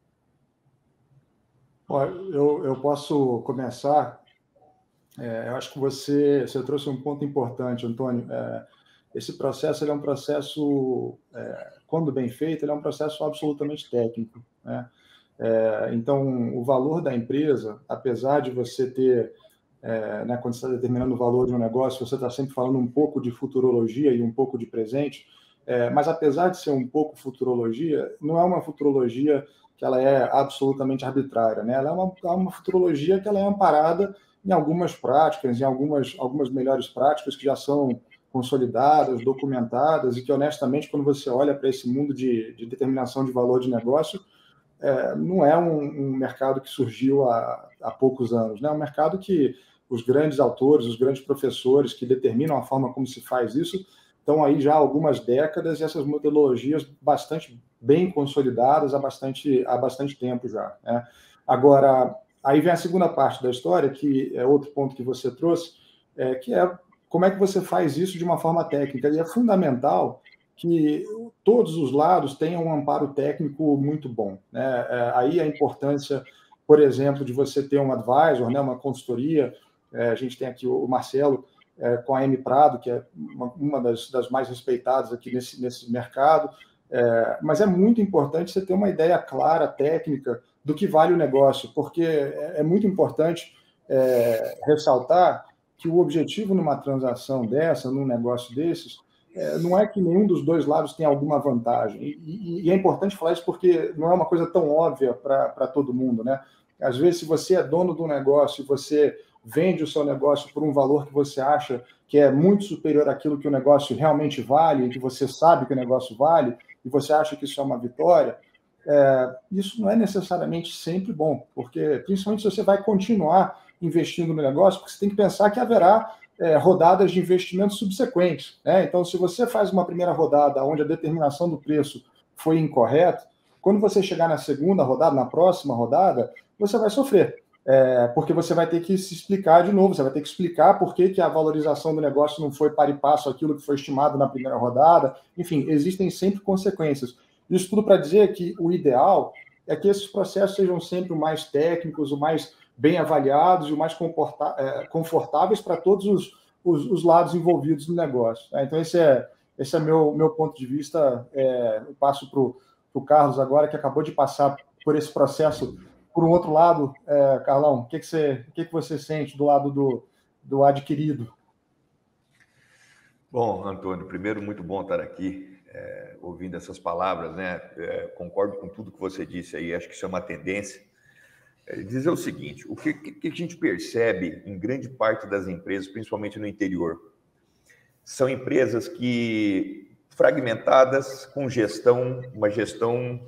Speaker 3: Olha, eu, eu posso começar. É, eu acho que você, você trouxe um ponto importante, Antônio. É, esse processo ele é um processo, é, quando bem feito, ele é um processo absolutamente técnico, né? É, então, o valor da empresa, apesar de você ter, é, né, quando você está determinando o valor de um negócio, você está sempre falando um pouco de futurologia e um pouco de presente, é, mas apesar de ser um pouco futurologia, não é uma futurologia que ela é absolutamente arbitrária, né? Ela é uma, é uma futurologia que ela é amparada em algumas práticas, em algumas, algumas melhores práticas que já são consolidadas, documentadas, e que, honestamente, quando você olha para esse mundo de, de determinação de valor de negócio, É, não é um, um mercado que surgiu há, há poucos anos, né? É um mercado que os grandes autores, os grandes professores que determinam a forma como se faz isso, estão aí já há algumas décadas, e essas metodologias bastante bem consolidadas há bastante, há bastante tempo já, né? Agora, aí vem a segunda parte da história, que é outro ponto que você trouxe, é, que é como é que você faz isso de uma forma técnica, e é fundamental que todos os lados tenham um amparo técnico muito bom, né? É, aí a importância, por exemplo, de você ter um advisor, né, uma consultoria. É, a gente tem aqui o Marcelo é, com a M Prado, que é uma, uma das, das mais respeitadas aqui nesse, nesse mercado, é, mas é muito importante você ter uma ideia clara, técnica, do que vale o negócio, porque é, é muito importante é, ressaltar que o objetivo numa transação dessa, num negócio desses, É, não é que nenhum dos dois lados tenha alguma vantagem. E, e, e é importante falar isso porque não é uma coisa tão óbvia para todo mundo, né? Às vezes, se você é dono do negócio e você vende o seu negócio por um valor que você acha que é muito superior àquilo que o negócio realmente vale, e que você sabe que o negócio vale, e você acha que isso é uma vitória, é, isso não é necessariamente sempre bom, porque principalmente se você vai continuar investindo no negócio, porque você tem que pensar que haverá é, rodadas de investimento subsequentes, né? Então, se você faz uma primeira rodada onde a determinação do preço foi incorreta, quando você chegar na segunda rodada, na próxima rodada, você vai sofrer, é, porque você vai ter que se explicar de novo, você vai ter que explicar por que, que a valorização do negócio não foi para e passo aquilo que foi estimado na primeira rodada. Enfim, existem sempre consequências. Isso tudo para dizer que o ideal é que esses processos sejam sempre o mais técnicos, o mais bem avaliados e o mais confortáveis para todos os, os, os lados envolvidos no negócio. Então, esse é, esse é meu, meu ponto de vista. É, eu passo para o Carlos agora, que acabou de passar por esse processo. Por um outro lado, é, Carlão, o que, que, você, o que, que você sente do lado do, do adquirido?
Speaker 2: Bom, Antônio, primeiro, muito bom estar aqui, é, ouvindo essas palavras, né? É, concordo com tudo que você disse aí, acho que isso é uma tendência. É, dizer o seguinte, o que, que a gente percebe em grande parte das empresas, principalmente no interior, são empresas que fragmentadas com gestão, uma gestão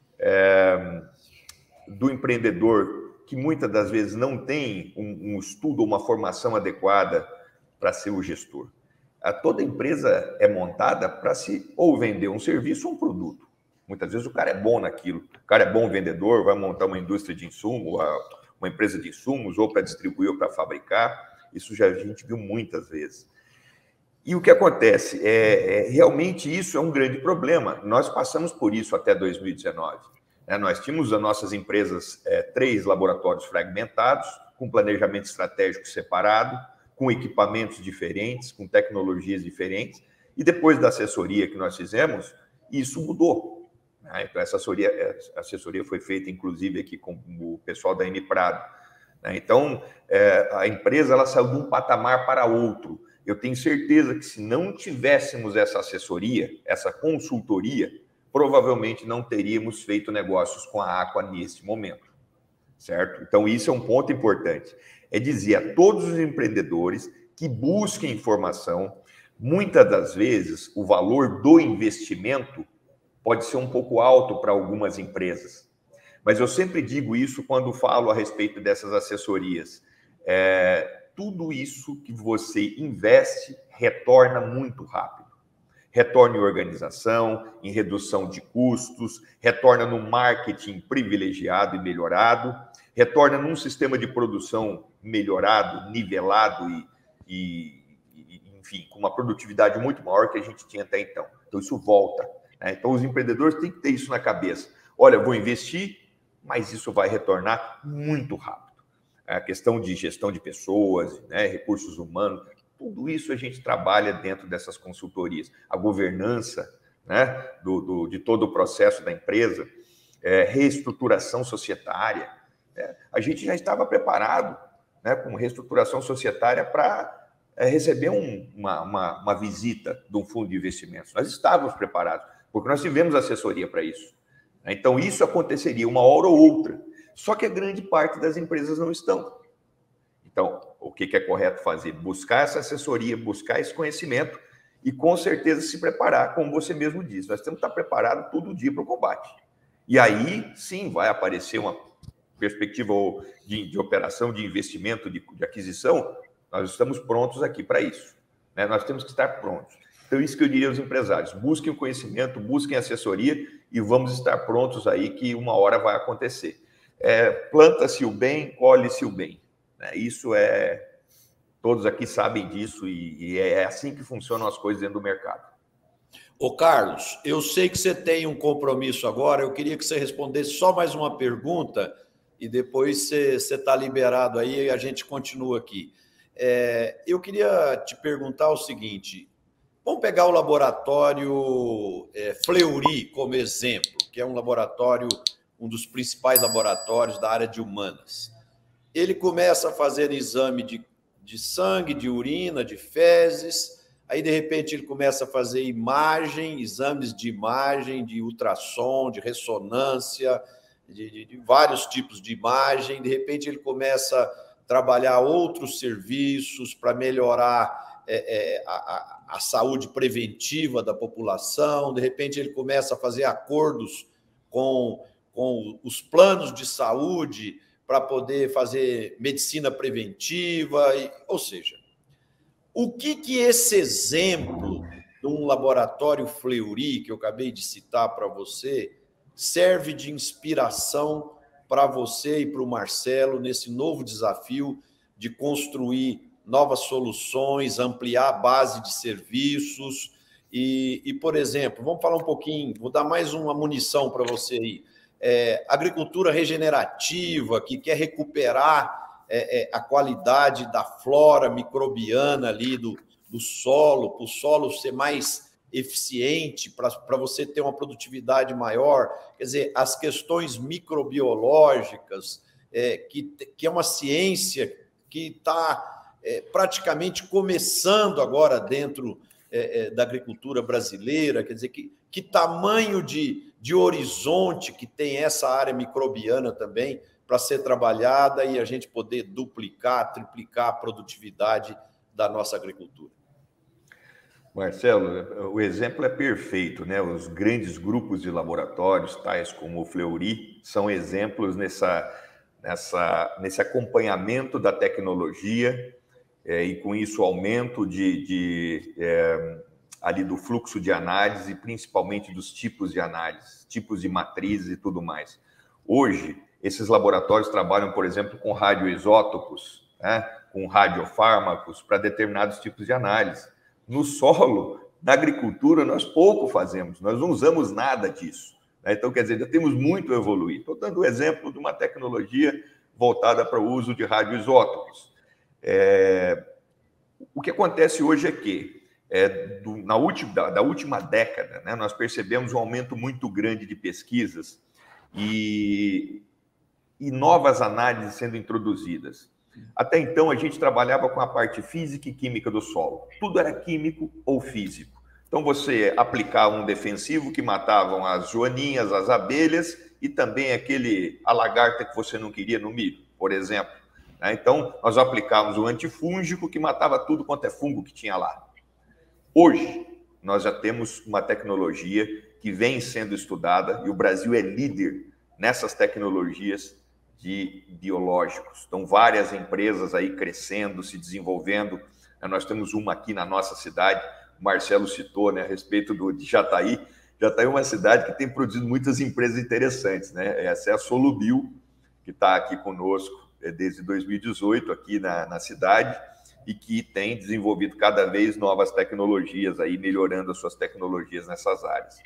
Speaker 2: é, do empreendedor que muitas das vezes não tem um, um estudo ou uma formação adequada para ser o gestor. A toda empresa é montada para se ou vender um serviço ou um produto. Muitas vezes o cara é bom naquilo, o cara é bom vendedor, vai montar uma indústria de insumo, uma empresa de insumos, ou para distribuir ou para fabricar. Isso já a gente viu muitas vezes. E o que acontece? É, é, realmente isso é um grande problema. Nós passamos por isso até dois mil e dezenove. É, nós tínhamos as nossas empresas, é, três laboratórios fragmentados, com planejamento estratégico separado, com equipamentos diferentes, com tecnologias diferentes, e depois da assessoria que nós fizemos, isso mudou. Né? Então, essa assessoria, a assessoria foi feita, inclusive, aqui com o pessoal da M Prado. Né? Então, é, a empresa ela saiu de um patamar para outro. Eu tenho certeza que se não tivéssemos essa assessoria, essa consultoria, provavelmente não teríamos feito negócios com a Aqua neste momento, certo? Então, isso é um ponto importante. É dizer a todos os empreendedores que busquem informação. Muitas das vezes, o valor do investimento pode ser um pouco alto para algumas empresas. Mas eu sempre digo isso quando falo a respeito dessas assessorias. É, tudo isso que você investe retorna muito rápido. Retorna em organização, em redução de custos, retorna no marketing privilegiado e melhorado, retorna num sistema de produção melhorado, nivelado e, e, e, enfim, com uma produtividade muito maior que a gente tinha até então. Então, isso volta. Né? Então, os empreendedores têm que ter isso na cabeça. Olha, vou investir, mas isso vai retornar muito rápido. A questão de gestão de pessoas, né, recursos humanos, tudo isso a gente trabalha dentro dessas consultorias. A governança, né, do, do, de todo o processo da empresa, é, reestruturação societária. Né? A gente já estava preparado, né, com reestruturação societária para é, receber um, uma, uma, uma visita de um fundo de investimentos. Nós estávamos preparados, porque nós tivemos assessoria para isso. Então, isso aconteceria uma hora ou outra. Só que a grande parte das empresas não estão. Então, o que é correto fazer? Buscar essa assessoria, buscar esse conhecimento e, com certeza, se preparar, como você mesmo disse. Nós temos que estar preparados todo dia para o combate. E aí, sim, vai aparecer uma perspectiva de, de operação, de investimento, de, de aquisição. Nós estamos prontos aqui para isso. Né? Nós temos que estar prontos. Então, isso que eu diria aos empresários. Busquem o conhecimento, busquem assessoria e vamos estar prontos aí que uma hora vai acontecer. É, planta-se o bem, colhe-se o bem. Né? Isso é... Todos aqui sabem disso e, e é assim que funcionam as coisas dentro do mercado.
Speaker 1: Ô, Carlos, eu sei que você tem um compromisso agora, eu queria que você respondesse só mais uma pergunta e depois você está liberado aí e a gente continua aqui. É, eu queria te perguntar o seguinte, vamos pegar o laboratório é, Fleury como exemplo, que é um laboratório, um dos principais laboratórios da área de humanas. Ele começa a fazer exame de, de sangue, de urina, de fezes, aí, de repente, ele começa a fazer imagem, exames de imagem, de ultrassom, de ressonância, de, de, de vários tipos de imagem. De repente, ele começa a trabalhar outros serviços para melhorar é, é, a, a, a saúde preventiva da população. De repente, ele começa a fazer acordos com, com os planos de saúde para poder fazer medicina preventiva, e, ou seja, o que, que esse exemplo de um laboratório Fleury, que eu acabei de citar para você, serve de inspiração para você e para o Marcelo nesse novo desafio de construir novas soluções, ampliar a base de serviços e, e, por exemplo, vamos falar um pouquinho, vou dar mais uma munição para você aí, é, agricultura regenerativa, que quer recuperar é, é, a qualidade da flora microbiana ali do, do solo, para o solo ser mais eficiente, para você ter uma produtividade maior, quer dizer, as questões microbiológicas, é, que, que é uma ciência que está é, praticamente começando agora dentro é, é, da agricultura brasileira, quer dizer, que, que tamanho de, de horizonte que tem essa área microbiana também para ser trabalhada e a gente poder duplicar, triplicar a produtividade da nossa agricultura.
Speaker 2: Marcelo, o exemplo é perfeito, né? Os grandes grupos de laboratórios, tais como o Fleury, são exemplos nessa, nessa, nesse acompanhamento da tecnologia é, e, com isso, aumento de, de, é, ali do fluxo de análise, principalmente dos tipos de análise, tipos de matrizes e tudo mais. Hoje, esses laboratórios trabalham, por exemplo, com radioisótopos, né? Com radiofármacos para determinados tipos de análise. No solo, na agricultura, nós pouco fazemos, nós não usamos nada disso. Né? Então, quer dizer, já temos muito a evoluir. Estou dando o exemplo de uma tecnologia voltada para o uso de radioisótopos. É... O que acontece hoje é que, é, do, na última, da, da última década, né, nós percebemos um aumento muito grande de pesquisas e, e novas análises sendo introduzidas. Até então, a gente trabalhava com a parte física e química do solo. Tudo era químico ou físico. Então, você aplicava um defensivo que matavam as joaninhas, as abelhas e também aquele a lagarta que você não queria no milho, por exemplo. Então, nós aplicávamos o antifúngico que matava tudo quanto é fungo que tinha lá. Hoje, nós já temos uma tecnologia que vem sendo estudada e o Brasil é líder nessas tecnologias de biológicos. Então, várias empresas aí crescendo, se desenvolvendo. Nós temos uma aqui na nossa cidade, o Marcelo citou, né, a respeito do, de Jataí. Jataí é uma cidade que tem produzido muitas empresas interessantes, né? Essa é a Solubio, que está aqui conosco desde dois mil e dezoito, aqui na, na cidade, e que tem desenvolvido cada vez novas tecnologias, aí, melhorando as suas tecnologias nessas áreas.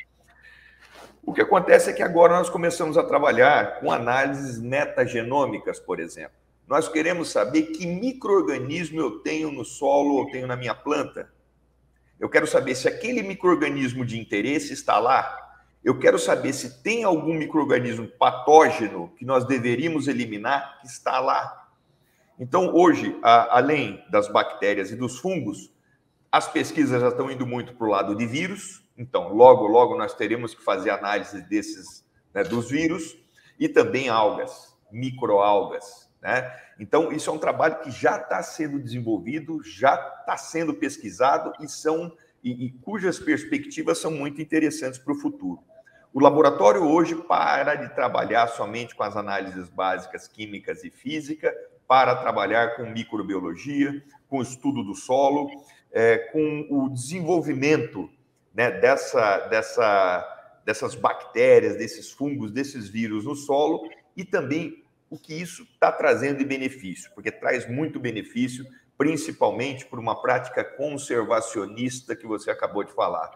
Speaker 2: O que acontece é que agora nós começamos a trabalhar com análises metagenômicas, por exemplo. Nós queremos saber que micro-organismo eu tenho no solo ou tenho na minha planta. Eu quero saber se aquele micro-organismo de interesse está lá. Eu quero saber se tem algum micro-organismo patógeno que nós deveríamos eliminar que está lá. Então, hoje, a, além das bactérias e dos fungos, as pesquisas já estão indo muito para o lado de vírus. Então, logo, logo nós teremos que fazer análise desses, né, dos vírus e também algas, microalgas, né? Então, isso é um trabalho que já está sendo desenvolvido, já está sendo pesquisado e, são, e, e cujas perspectivas são muito interessantes para o futuro. O laboratório hoje para de trabalhar somente com as análises básicas químicas e física, para trabalhar com microbiologia, com o estudo do solo, é, com o desenvolvimento, né, dessa, dessa, dessas bactérias, desses fungos, desses vírus no solo e também o que isso está trazendo de benefício, porque traz muito benefício, principalmente por uma prática conservacionista que você acabou de falar.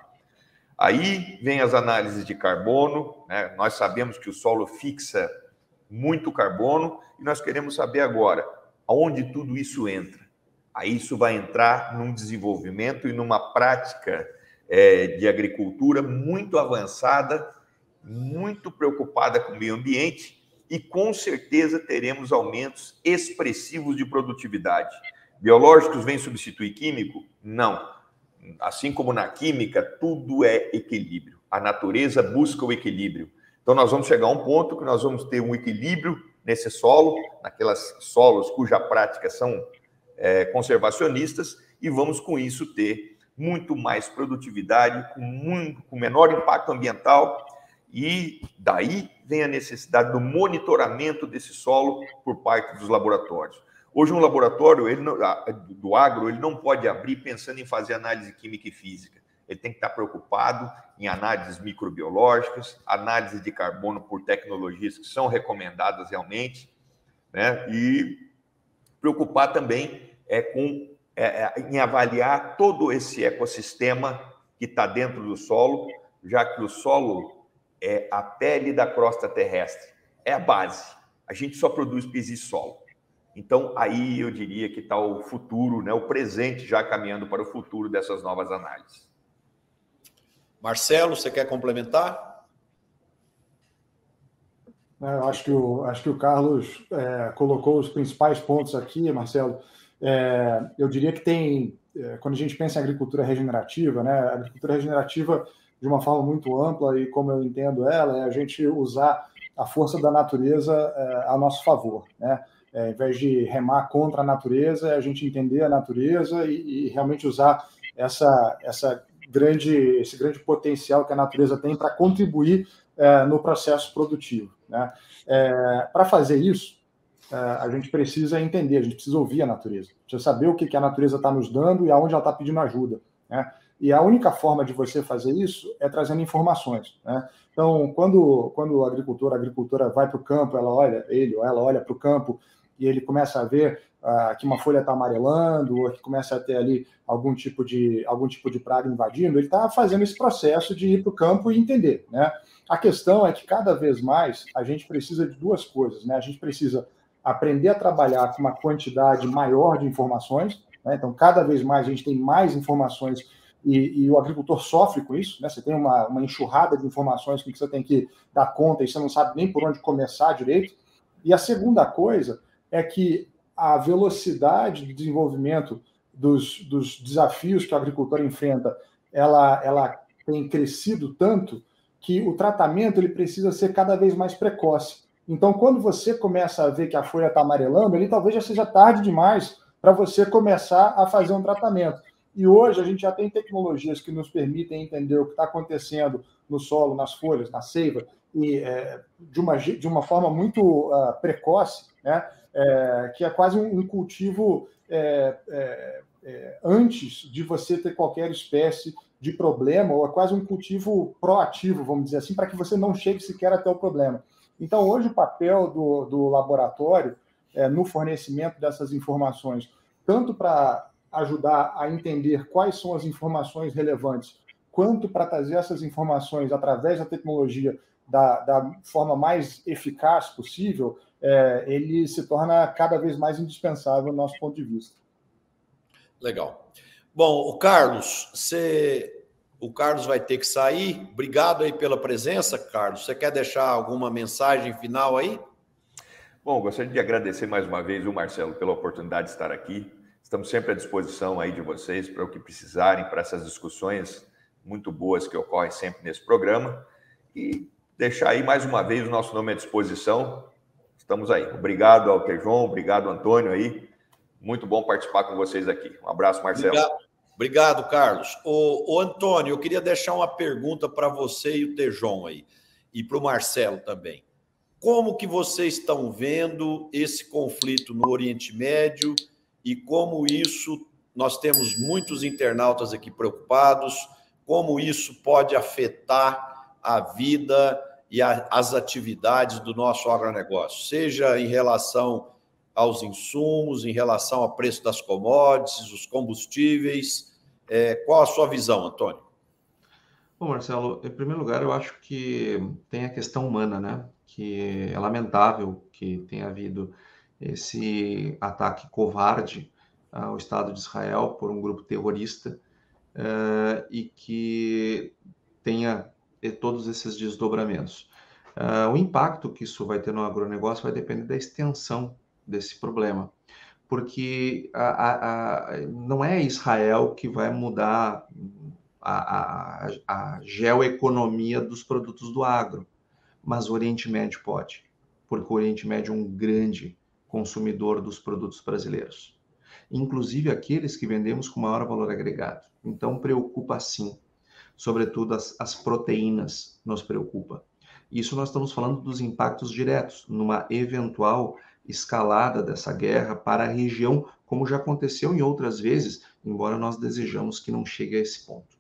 Speaker 2: Aí vem as análises de carbono, né? Nós sabemos que o solo fixa muito carbono e nós queremos saber agora aonde tudo isso entra. Aí isso vai entrar num desenvolvimento e numa prática é, de agricultura muito avançada, muito preocupada com o meio ambiente e com certeza teremos aumentos expressivos de produtividade. Biológicos vêm substituir químico? Não. Assim como na química, tudo é equilíbrio. A natureza busca o equilíbrio. Então, nós vamos chegar a um ponto que nós vamos ter um equilíbrio nesse solo, naquelas solos cuja prática são é, conservacionistas, e vamos, com isso, ter muito mais produtividade, com, muito, com menor impacto ambiental E daí vem a necessidade do monitoramento desse solo por parte dos laboratórios. Hoje, um laboratório ele não, do agro ele não pode abrir pensando em fazer análise química e física. Ele tem que estar preocupado em análises microbiológicas, análise de carbono por tecnologias que são recomendadas realmente, né? E preocupar também é, com, é, em avaliar todo esse ecossistema que está dentro do solo, já que o solo é a pele da crosta terrestre, é a base. A gente só produz piso e solo. Então, aí eu diria que está o futuro, né, o presente já caminhando para o futuro dessas novas análises.
Speaker 1: Marcelo, você quer complementar?
Speaker 3: Eu acho que o, acho que o Carlos é, colocou os principais pontos aqui, Marcelo. É, eu diria que tem, é, quando a gente pensa em agricultura regenerativa, né, a agricultura regenerativa, de uma forma muito ampla, e como eu entendo ela, é a gente usar a força da natureza é, a nosso favor, né? É, ao invés de remar contra a natureza, é a gente entender a natureza e, e realmente usar essa, essa grande, esse grande potencial que a natureza tem para contribuir é, no processo produtivo, né? É, para fazer isso, é, a gente precisa entender, a gente precisa ouvir a natureza, precisa saber o que, que a natureza está nos dando e aonde ela está pedindo ajuda, né? E a única forma de você fazer isso é trazendo informações, né? Então, quando, quando o agricultor, a agricultora vai para o campo, ela olha, ele ou ela olha para o campo e ele começa a ver uh, que uma folha está amarelando, ou que começa a ter ali algum tipo de, algum tipo de praga invadindo, ele está fazendo esse processo de ir para o campo e entender, né? A questão é que cada vez mais a gente precisa de duas coisas, né? A gente precisa aprender a trabalhar com uma quantidade maior de informações, né? Então, cada vez mais a gente tem mais informações e, e o agricultor sofre com isso, né? Você tem uma, uma enxurrada de informações que você tem que dar conta e você não sabe nem por onde começar direito. E a segunda coisa é que a velocidade de desenvolvimento dos, dos desafios que o agricultor enfrenta, ela, ela tem crescido tanto que o tratamento ele precisa ser cada vez mais precoce. Então, quando você começa a ver que a folha está amarelando, ali talvez já seja tarde demais para você começar a fazer um tratamento. E hoje a gente já tem tecnologias que nos permitem entender o que está acontecendo no solo, nas folhas, na seiva, e é, de, uma, de uma forma muito uh, precoce, né? É, que é quase um, um cultivo é, é, é, antes de você ter qualquer espécie de problema, ou é quase um cultivo proativo, vamos dizer assim, para que você não chegue sequer até o problema. Então, hoje, o papel do, do laboratório é, no fornecimento dessas informações, tanto para ajudar a entender quais são as informações relevantes, quanto para trazer essas informações através da tecnologia da, da forma mais eficaz possível, é, ele se torna cada vez mais indispensável do nosso ponto de vista.
Speaker 1: Legal. Bom, o Carlos, você, o Carlos vai ter que sair. Obrigado aí pela presença, Carlos. Você quer deixar alguma mensagem final aí?
Speaker 2: Bom, gostaria de agradecer mais uma vez o Marcelo pela oportunidade de estar aqui. Estamos sempre à disposição aí de vocês para o que precisarem, para essas discussões muito boas que ocorrem sempre nesse programa. E deixar aí mais uma vez o nosso nome à disposição. Estamos aí. Obrigado ao Tejon, obrigado, Antônio aí. Muito bom participar com vocês aqui. Um abraço, Marcelo.
Speaker 1: Obrigado, obrigado Carlos. Ô, ô, Antônio, eu queria deixar uma pergunta para você e o Tejon aí, e para o Marcelo também. Como que vocês estão vendo esse conflito no Oriente Médio e como isso, nós temos muitos internautas aqui preocupados, como isso pode afetar a vida e a, as atividades do nosso agronegócio, seja em relação aos insumos, em relação ao preço das commodities, os combustíveis. É, qual a sua visão, Antônio?
Speaker 5: Bom, Marcelo, em primeiro lugar, eu acho que tem a questão humana, né? Que é lamentável que tenha havido esse ataque covarde ao Estado de Israel por um grupo terrorista uh, e que tenha todos esses desdobramentos. Uh, o impacto que isso vai ter no agronegócio vai depender da extensão desse problema, porque a, a, a, não é Israel que vai mudar a, a, a geoeconomia dos produtos do agro, mas o Oriente Médio pode, porque o Oriente Médio é um grande consumidor dos produtos brasileiros, inclusive aqueles que vendemos com maior valor agregado. Então, preocupa sim, sobretudo as, as proteínas nos preocupa. Isso nós estamos falando dos impactos diretos, numa eventual escalada dessa guerra para a região, como já aconteceu em outras vezes, embora nós desejamos que não chegue a esse ponto.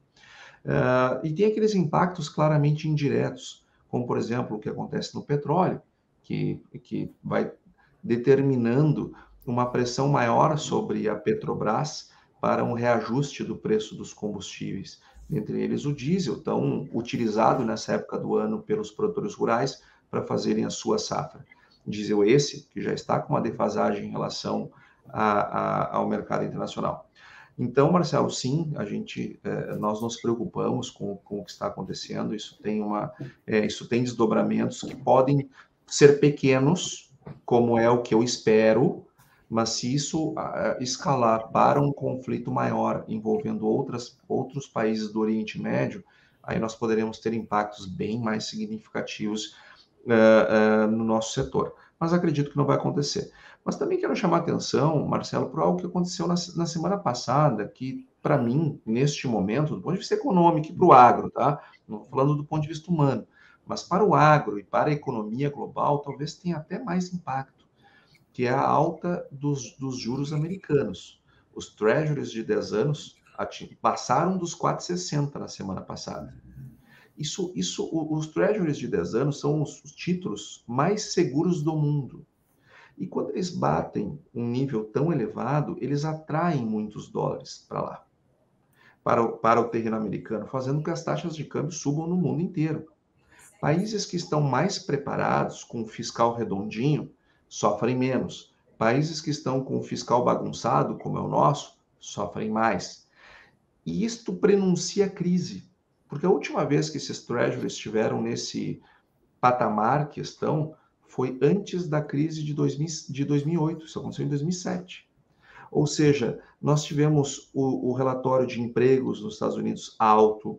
Speaker 5: Uh, e tem aqueles impactos claramente indiretos, como, por exemplo, o que acontece no petróleo, que, que vai determinando uma pressão maior sobre a Petrobras para um reajuste do preço dos combustíveis, entre eles o diesel, tão utilizado nessa época do ano pelos produtores rurais para fazerem a sua safra. Diesel esse que já está com uma defasagem em relação a, a, ao mercado internacional. Então, Marcelo, sim, a gente, eh, nós nos preocupamos com, com o que está acontecendo. Isso tem uma, eh, isso tem desdobramentos que podem ser pequenos, como é o que eu espero, mas se isso uh, escalar para um conflito maior envolvendo outras, outros países do Oriente Médio, aí nós poderemos ter impactos bem mais significativos uh, uh, no nosso setor. Mas acredito que não vai acontecer. Mas também quero chamar a atenção, Marcelo, para algo que aconteceu na, na semana passada, que, para mim, neste momento, do ponto de vista econômico e para o agro, tá? Não estou falando do ponto de vista humano, mas para o agro e para a economia global, talvez tenha até mais impacto, que é a alta dos, dos juros americanos. Os treasuries de dez anos passaram dos quatro vírgula sessenta na semana passada. Isso, isso, os treasuries de dez anos são os, os títulos mais seguros do mundo. E quando eles batem um nível tão elevado, eles atraem muitos dólares para lá, para o, para o terreno americano, fazendo com que as taxas de câmbio subam no mundo inteiro. Países que estão mais preparados, com o fiscal redondinho, sofrem menos. Países que estão com o fiscal bagunçado, como é o nosso, sofrem mais. E isto prenuncia a crise, porque a última vez que esses treasuries estiveram nesse patamar que estão foi antes da crise de, dois mil, de dois mil e oito, isso aconteceu em dois mil e sete. Ou seja, nós tivemos o, o relatório de empregos nos Estados Unidos alto,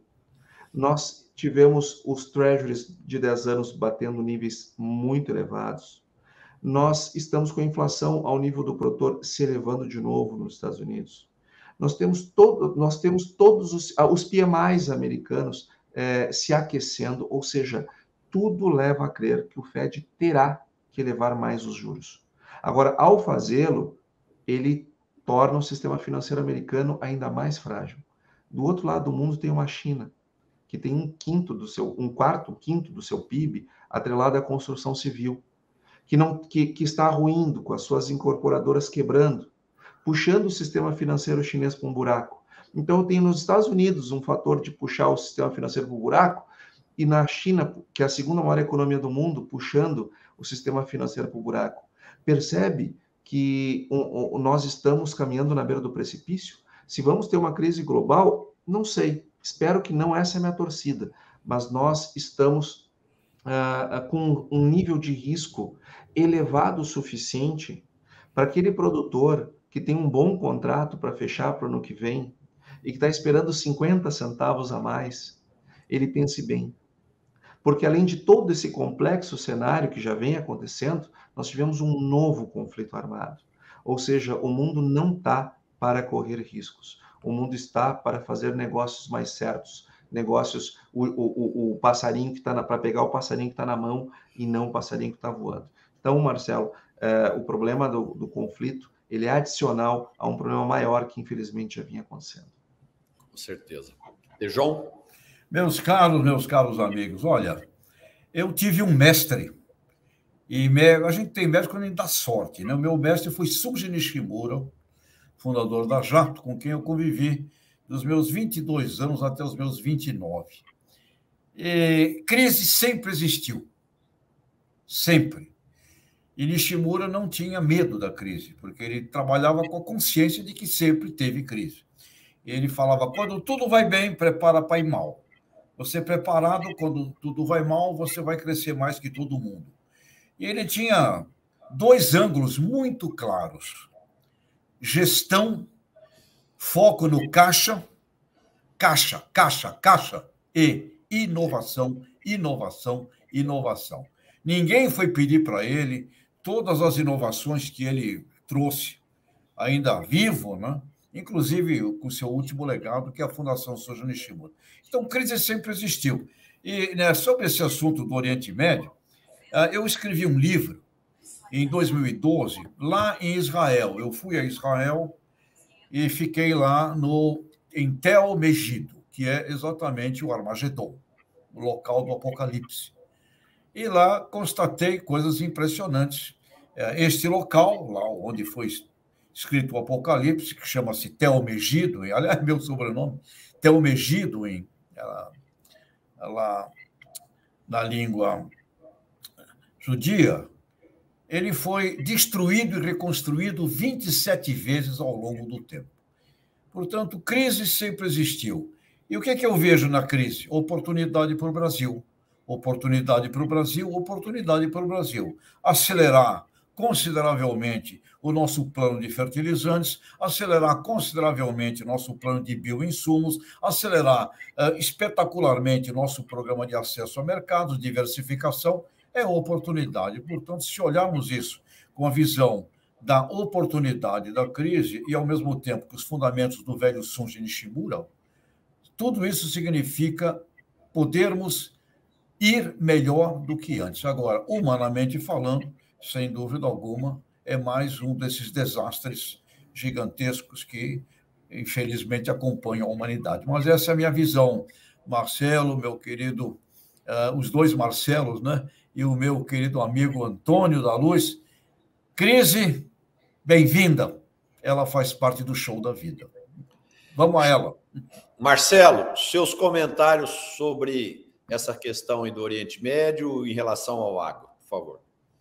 Speaker 5: nós tivemos os treasuries de dez anos batendo níveis muito elevados, nós estamos com a inflação ao nível do produtor se elevando de novo nos Estados Unidos. Nós temos, todo, nós temos todos os, os P M Is americanos eh, se aquecendo, ou seja, tudo leva a crer que o Fed terá que elevar mais os juros. Agora, ao fazê-lo, ele torna o sistema financeiro americano ainda mais frágil. Do outro lado do mundo tem uma China, que tem um quinto do seu, um quarto, um quinto do seu P I B atrelado à construção civil, que, não, que, que está ruindo, com as suas incorporadoras quebrando, puxando o sistema financeiro chinês para um buraco. Então, eu tenho nos Estados Unidos um fator de puxar o sistema financeiro para o buraco, e na China, que é a segunda maior economia do mundo, puxando o sistema financeiro para o buraco. Percebe que um, um, nós estamos caminhando na beira do precipício? Se vamos ter uma crise global, não sei. Espero que não essa é a minha torcida, mas nós estamos uh, com um nível de risco elevado o suficiente para aquele produtor que tem um bom contrato para fechar para o ano que vem e que está esperando cinquenta centavos a mais, ele pense bem. Porque além de todo esse complexo cenário que já vem acontecendo, nós tivemos um novo conflito armado. Ou seja, o mundo não está para correr riscos. O mundo está para fazer negócios mais certos. Negócios, o, o, o passarinho que está para pegar o passarinho que está na mão e não o passarinho que está voando. Então, Marcelo, é, o problema do, do conflito, ele é adicional a um problema maior que infelizmente já vinha acontecendo.
Speaker 1: Com certeza. E João?
Speaker 4: Meus caros, meus caros amigos, olha, eu tive um mestre, e me, a gente tem mestre quando a gente dá sorte, né? O meu mestre foi Suji Nishimura, fundador da Jato, com quem eu convivi dos meus vinte e dois anos até os meus vinte e nove. E crise sempre existiu, sempre. E Nishimura não tinha medo da crise, porque ele trabalhava com a consciência de que sempre teve crise. Ele falava, quando tudo vai bem, prepara para ir mal. Você preparado, quando tudo vai mal, você vai crescer mais que todo mundo. E ele tinha dois ângulos muito claros. Gestão, foco no caixa, caixa, caixa, caixa, e inovação, inovação, inovação. Ninguém foi pedir para ele todas as inovações que ele trouxe, ainda vivo, né? Inclusive com o seu último legado, que é a Fundação Suji Nishimura. Então, crise sempre existiu. E né, sobre esse assunto do Oriente Médio, eu escrevi um livro em dois mil e doze, lá em Israel. Eu fui a Israel e fiquei lá no, em Tel Megido, que é exatamente o Armagedon, o local do Apocalipse. E lá constatei coisas impressionantes. Este local, lá onde foi escrito o Apocalipse, que chama-se Tel Megido, aliás, meu sobrenome, Tel Megido, em, ela, ela, na língua judia, ele foi destruído e reconstruído vinte e sete vezes ao longo do tempo. Portanto, crise sempre existiu. E o que é que eu vejo na crise? Oportunidade para o Brasil. Oportunidade para o Brasil, oportunidade para o Brasil. Acelerar consideravelmente o nosso plano de fertilizantes, acelerar consideravelmente o nosso plano de bioinsumos, acelerar uh, espetacularmente o nosso programa de acesso a mercados, diversificação, é oportunidade. Portanto, se olharmos isso com a visão da oportunidade da crise e, ao mesmo tempo, que os fundamentos do velho Sunji Nishimura, tudo isso significa podermos ir melhor do que antes. Agora, humanamente falando, sem dúvida alguma, é mais um desses desastres gigantescos que, infelizmente, acompanham a humanidade. Mas essa é a minha visão. Marcelo, meu querido, uh, os dois Marcelos, né? E o meu querido amigo Antônio da Luz, crise, bem-vinda. Ela faz parte do show da vida. Vamos a ela.
Speaker 1: Marcelo, seus comentários sobre essa questão aí do Oriente Médio em relação ao agro, por favor.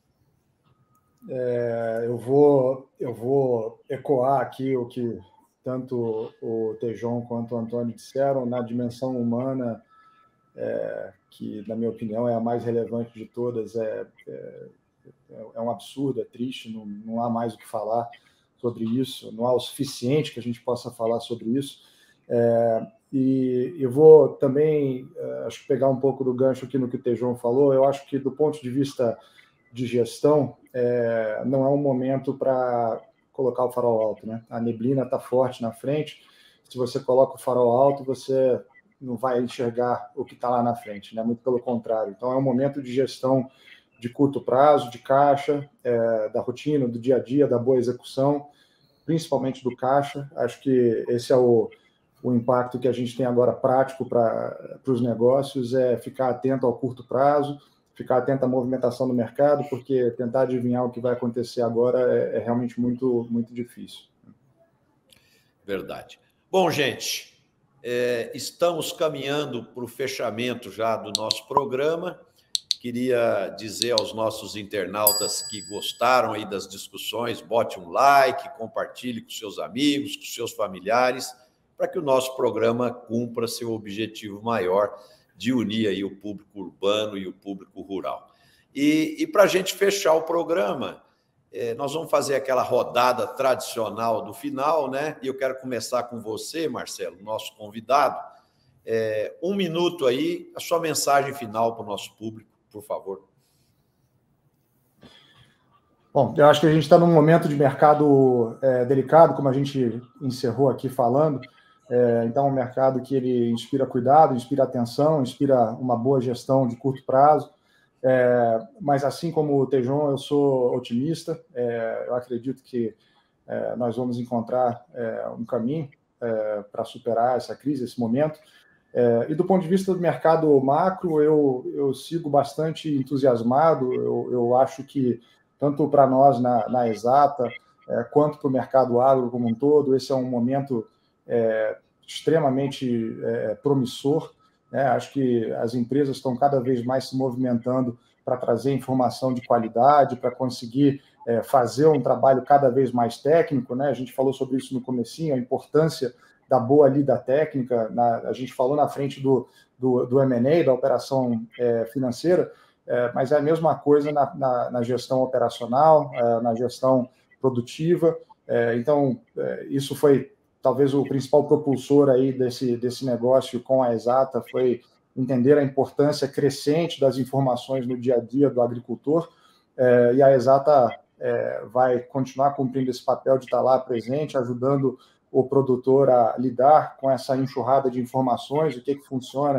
Speaker 3: É, eu vou, eu vou ecoar aqui o que tanto o Tejon quanto o Antônio disseram na dimensão humana, é, que, na minha opinião, é a mais relevante de todas. É, é, é um absurdo, é triste, não, não há mais o que falar sobre isso, não há o suficiente que a gente possa falar sobre isso. É, e eu vou também, acho que pegar um pouco do gancho aqui no que o Tejon falou. Eu acho que, do ponto de vista de gestão, é, não é um momento para colocar o farol alto, né? A neblina está forte na frente. Se você coloca o farol alto, você não vai enxergar o que está lá na frente, né? Muito pelo contrário. Então, é um momento de gestão de curto prazo, de caixa, é, da rotina, do dia a dia, da boa execução, principalmente do caixa. Acho que esse é o, o impacto que a gente tem agora prático para os negócios, é ficar atento ao curto prazo, ficar atento à movimentação do mercado, porque tentar adivinhar o que vai acontecer agora é, é realmente muito, muito difícil.
Speaker 1: Verdade. Bom, gente, é, estamos caminhando para o fechamento já do nosso programa. Queria dizer aos nossos internautas que gostaram aí das discussões, bote um like, compartilhe com seus amigos, com seus familiares, para que o nosso programa cumpra seu objetivo maior de unir aí o público urbano e o público rural. E, e para a gente fechar o programa, é, nós vamos fazer aquela rodada tradicional do final, né? E eu quero começar com você, Marcelo, nosso convidado. É, um minuto aí, a sua mensagem final para o nosso público, por favor.
Speaker 3: Bom, eu acho que a gente está num momento de mercado é, delicado, como a gente encerrou aqui falando. É, então, é um mercado que ele inspira cuidado, inspira atenção, inspira uma boa gestão de curto prazo. É, mas, assim como o Tejon, eu sou otimista. É, eu acredito que é, nós vamos encontrar é, um caminho é, para superar essa crise, esse momento. É, e do ponto de vista do mercado macro, eu, eu sigo bastante entusiasmado. Eu, eu acho que, tanto para nós na, na Exata, é, quanto para o mercado agro como um todo, esse é um momento É, extremamente é, promissor, né? Acho que as empresas estão cada vez mais se movimentando para trazer informação de qualidade, para conseguir é, fazer um trabalho cada vez mais técnico, né? A gente falou sobre isso no comecinho, a importância da boa lida técnica, na, a gente falou na frente do, do, do M and A, da operação é, financeira, é, mas é a mesma coisa na, na, na gestão operacional, é, na gestão produtiva. É, então, é, isso foi talvez o principal propulsor aí desse, desse negócio com a Exata, foi entender a importância crescente das informações no dia a dia do agricultor, é, e a Exata é, vai continuar cumprindo esse papel de estar lá presente, ajudando o produtor a lidar com essa enxurrada de informações, o que, que funciona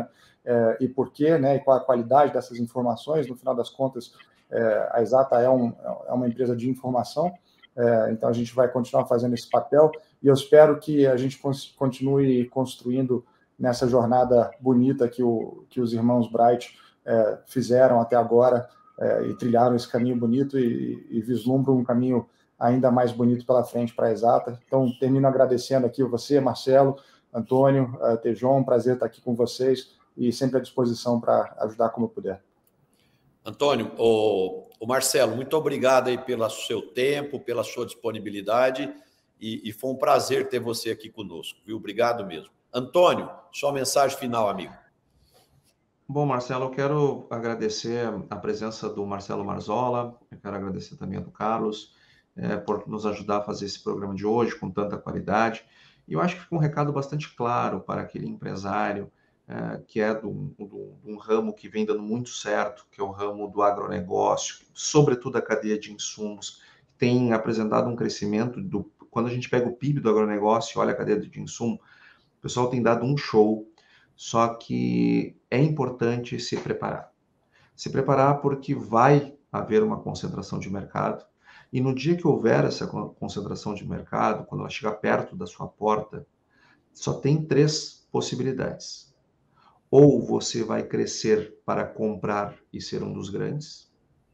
Speaker 3: é, e por quê, né, e qual a qualidade dessas informações. No final das contas, é, a Exata é, um, é uma empresa de informação, é, então a gente vai continuar fazendo esse papel, e eu espero que a gente continue construindo nessa jornada bonita que, o, que os irmãos Bright é, fizeram até agora, é, e trilharam esse caminho bonito e, e vislumbram um caminho ainda mais bonito pela frente para a Exata. Então, termino agradecendo aqui você, Marcelo, Antônio, uh, Tejon, um prazer estar aqui com vocês e sempre à disposição para ajudar como eu puder.
Speaker 1: Antônio, o, o Marcelo, muito obrigado aí pelo seu tempo, pela sua disponibilidade e, e foi um prazer ter você aqui conosco, viu? Obrigado mesmo. Antônio, sua mensagem final, amigo.
Speaker 5: Bom, Marcelo, eu quero agradecer a presença do Marcelo Marzola, eu quero agradecer também a do Carlos, é, por nos ajudar a fazer esse programa de hoje com tanta qualidade. E eu acho que fica um recado bastante claro para aquele empresário é, que é de um ramo que vem dando muito certo, que é o ramo do agronegócio, sobretudo a cadeia de insumos, tem apresentado um crescimento. Do, quando a gente pega o P I B do agronegócio e olha a cadeia de insumo, o pessoal tem dado um show, só que é importante se preparar. Se preparar porque vai haver uma concentração de mercado, e no dia que houver essa concentração de mercado, quando ela chegar perto da sua porta, só tem três possibilidades. Ou você vai crescer para comprar e ser um dos grandes,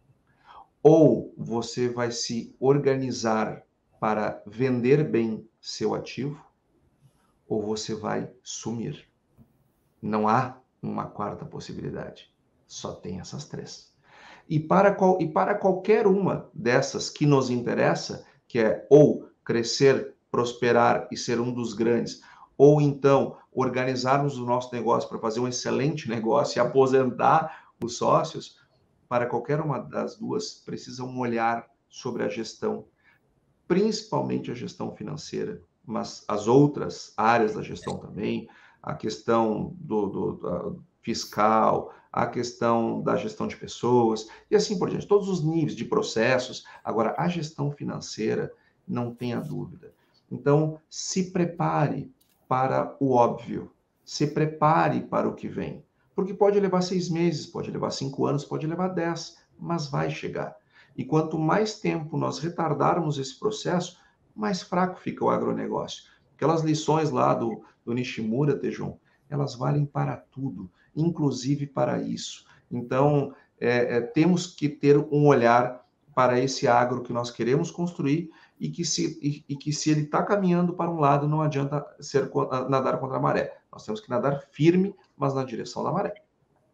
Speaker 5: ou você vai se organizar para vender bem seu ativo, ou você vai sumir. Não há uma quarta possibilidade. Só tem essas três. E para, qual, e para qualquer uma dessas que nos interessa, que é ou crescer, prosperar e ser um dos grandes, ou então organizarmos o nosso negócio para fazer um excelente negócio e aposentar os sócios, para qualquer uma das duas precisa um olhar sobre a gestão, principalmente a gestão financeira, mas as outras áreas da gestão também, a questão do, do, do fiscal, a questão da gestão de pessoas e assim por diante, todos os níveis de processos. Agora, a gestão financeira, não tenha dúvida. Então, se prepare para o óbvio, se prepare para o que vem, porque pode levar seis meses, pode levar cinco anos, pode levar dez, mas vai chegar. E quanto mais tempo nós retardarmos esse processo, mais fraco fica o agronegócio. Aquelas lições lá do, do Nishimura, Tejon, elas valem para tudo, inclusive para isso. Então, é, é, temos que ter um olhar para esse agro que nós queremos construir e que se, e, e que se ele está caminhando para um lado, não adianta ser, nadar contra a maré. Nós temos que nadar firme, mas na direção da maré.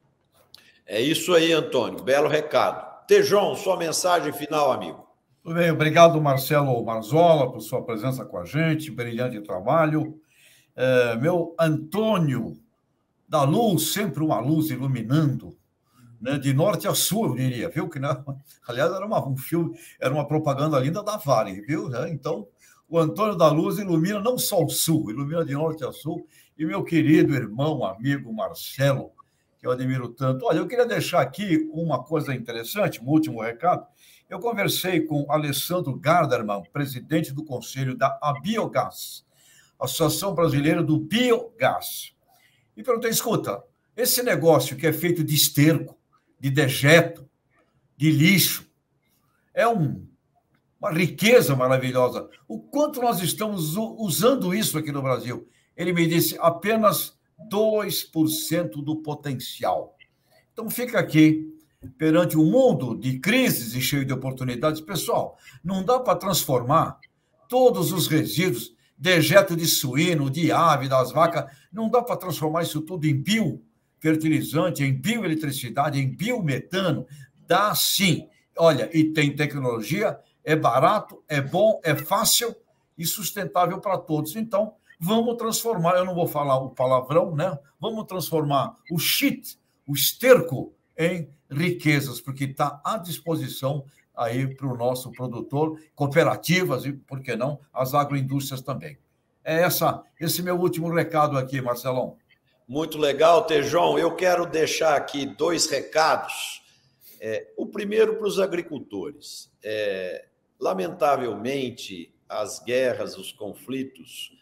Speaker 1: É isso aí, Antônio. Belo recado. Tejon, sua mensagem final, amigo.
Speaker 4: Tudo bem, obrigado, Marcelo Marzola, por sua presença com a gente, brilhante trabalho. É, meu Antônio da luz, sempre uma luz iluminando, né, de norte a sul, eu diria, viu? Que não, aliás, era uma, um filme, era uma propaganda linda da Vale, viu? Então, o Antônio da Luz ilumina não só o sul, ilumina de norte a sul. E meu querido irmão, amigo Marcelo, que eu admiro tanto. Olha, eu queria deixar aqui uma coisa interessante, um último recado. Eu conversei com Alessandro Garderman, presidente do conselho da Abiogás, Associação Brasileira do Biogás. E perguntei, escuta, esse negócio que é feito de esterco, de dejeto, de lixo, é um, uma riqueza maravilhosa. O quanto nós estamos usando isso aqui no Brasil? Ele me disse, apenas dois por cento do potencial. Então, fica aqui, perante um mundo de crises e cheio de oportunidades. Pessoal, não dá para transformar todos os resíduos, dejeto de suíno, de ave, das vacas, não dá para transformar isso tudo em biofertilizante, em bioeletricidade, em biometano. Dá sim. Olha, e tem tecnologia, é barato, é bom, é fácil e sustentável para todos. Então, vamos transformar, eu não vou falar o palavrão, né? Vamos transformar o shit, o esterco, em riquezas, porque está à disposição aí para o nosso produtor, cooperativas e, por que não, as agroindústrias também. É essa, esse meu último recado aqui, Marcelão.
Speaker 1: Muito legal, Tejon. Eu quero deixar aqui dois recados. É, o primeiro para os agricultores. É, lamentavelmente, as guerras, os conflitos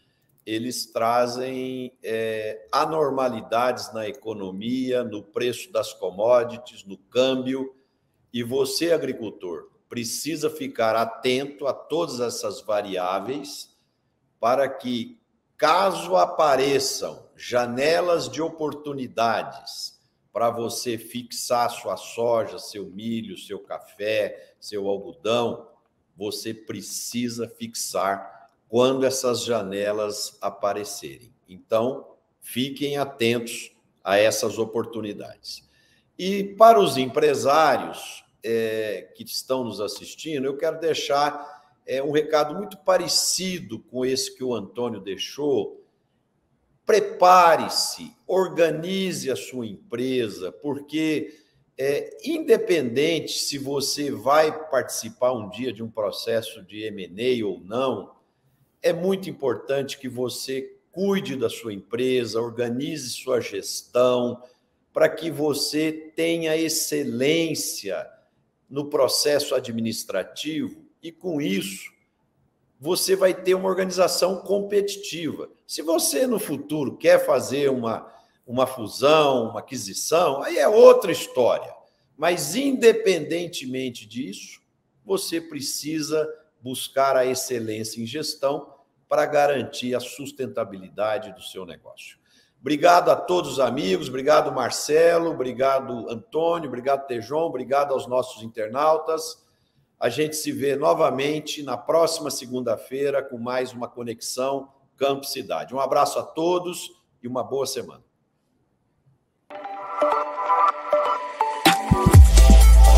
Speaker 1: eles trazem é, anormalidades na economia, no preço das commodities, no câmbio, e você, agricultor, precisa ficar atento a todas essas variáveis para que, caso apareçam janelas de oportunidades para você fixar sua soja, seu milho, seu café, seu algodão, você precisa fixar quando essas janelas aparecerem. Então, fiquem atentos a essas oportunidades. E para os empresários é, que estão nos assistindo, eu quero deixar é, um recado muito parecido com esse que o Antônio deixou. Prepare-se, organize a sua empresa, porque é, independente se você vai participar um dia de um processo de M and A ou não, é muito importante que você cuide da sua empresa, organize sua gestão, para que você tenha excelência no processo administrativo e, com isso, você vai ter uma organização competitiva. Se você, no futuro, quer fazer uma, uma fusão, uma aquisição, aí é outra história. Mas, independentemente disso, você precisa buscar a excelência em gestão para garantir a sustentabilidade do seu negócio. Obrigado a todos os amigos, obrigado, Marcelo, obrigado, Antônio, obrigado, Tejon, obrigado aos nossos internautas. A gente se vê novamente na próxima segunda-feira com mais uma Conexão Campo Cidade. Um abraço a todos e uma boa semana.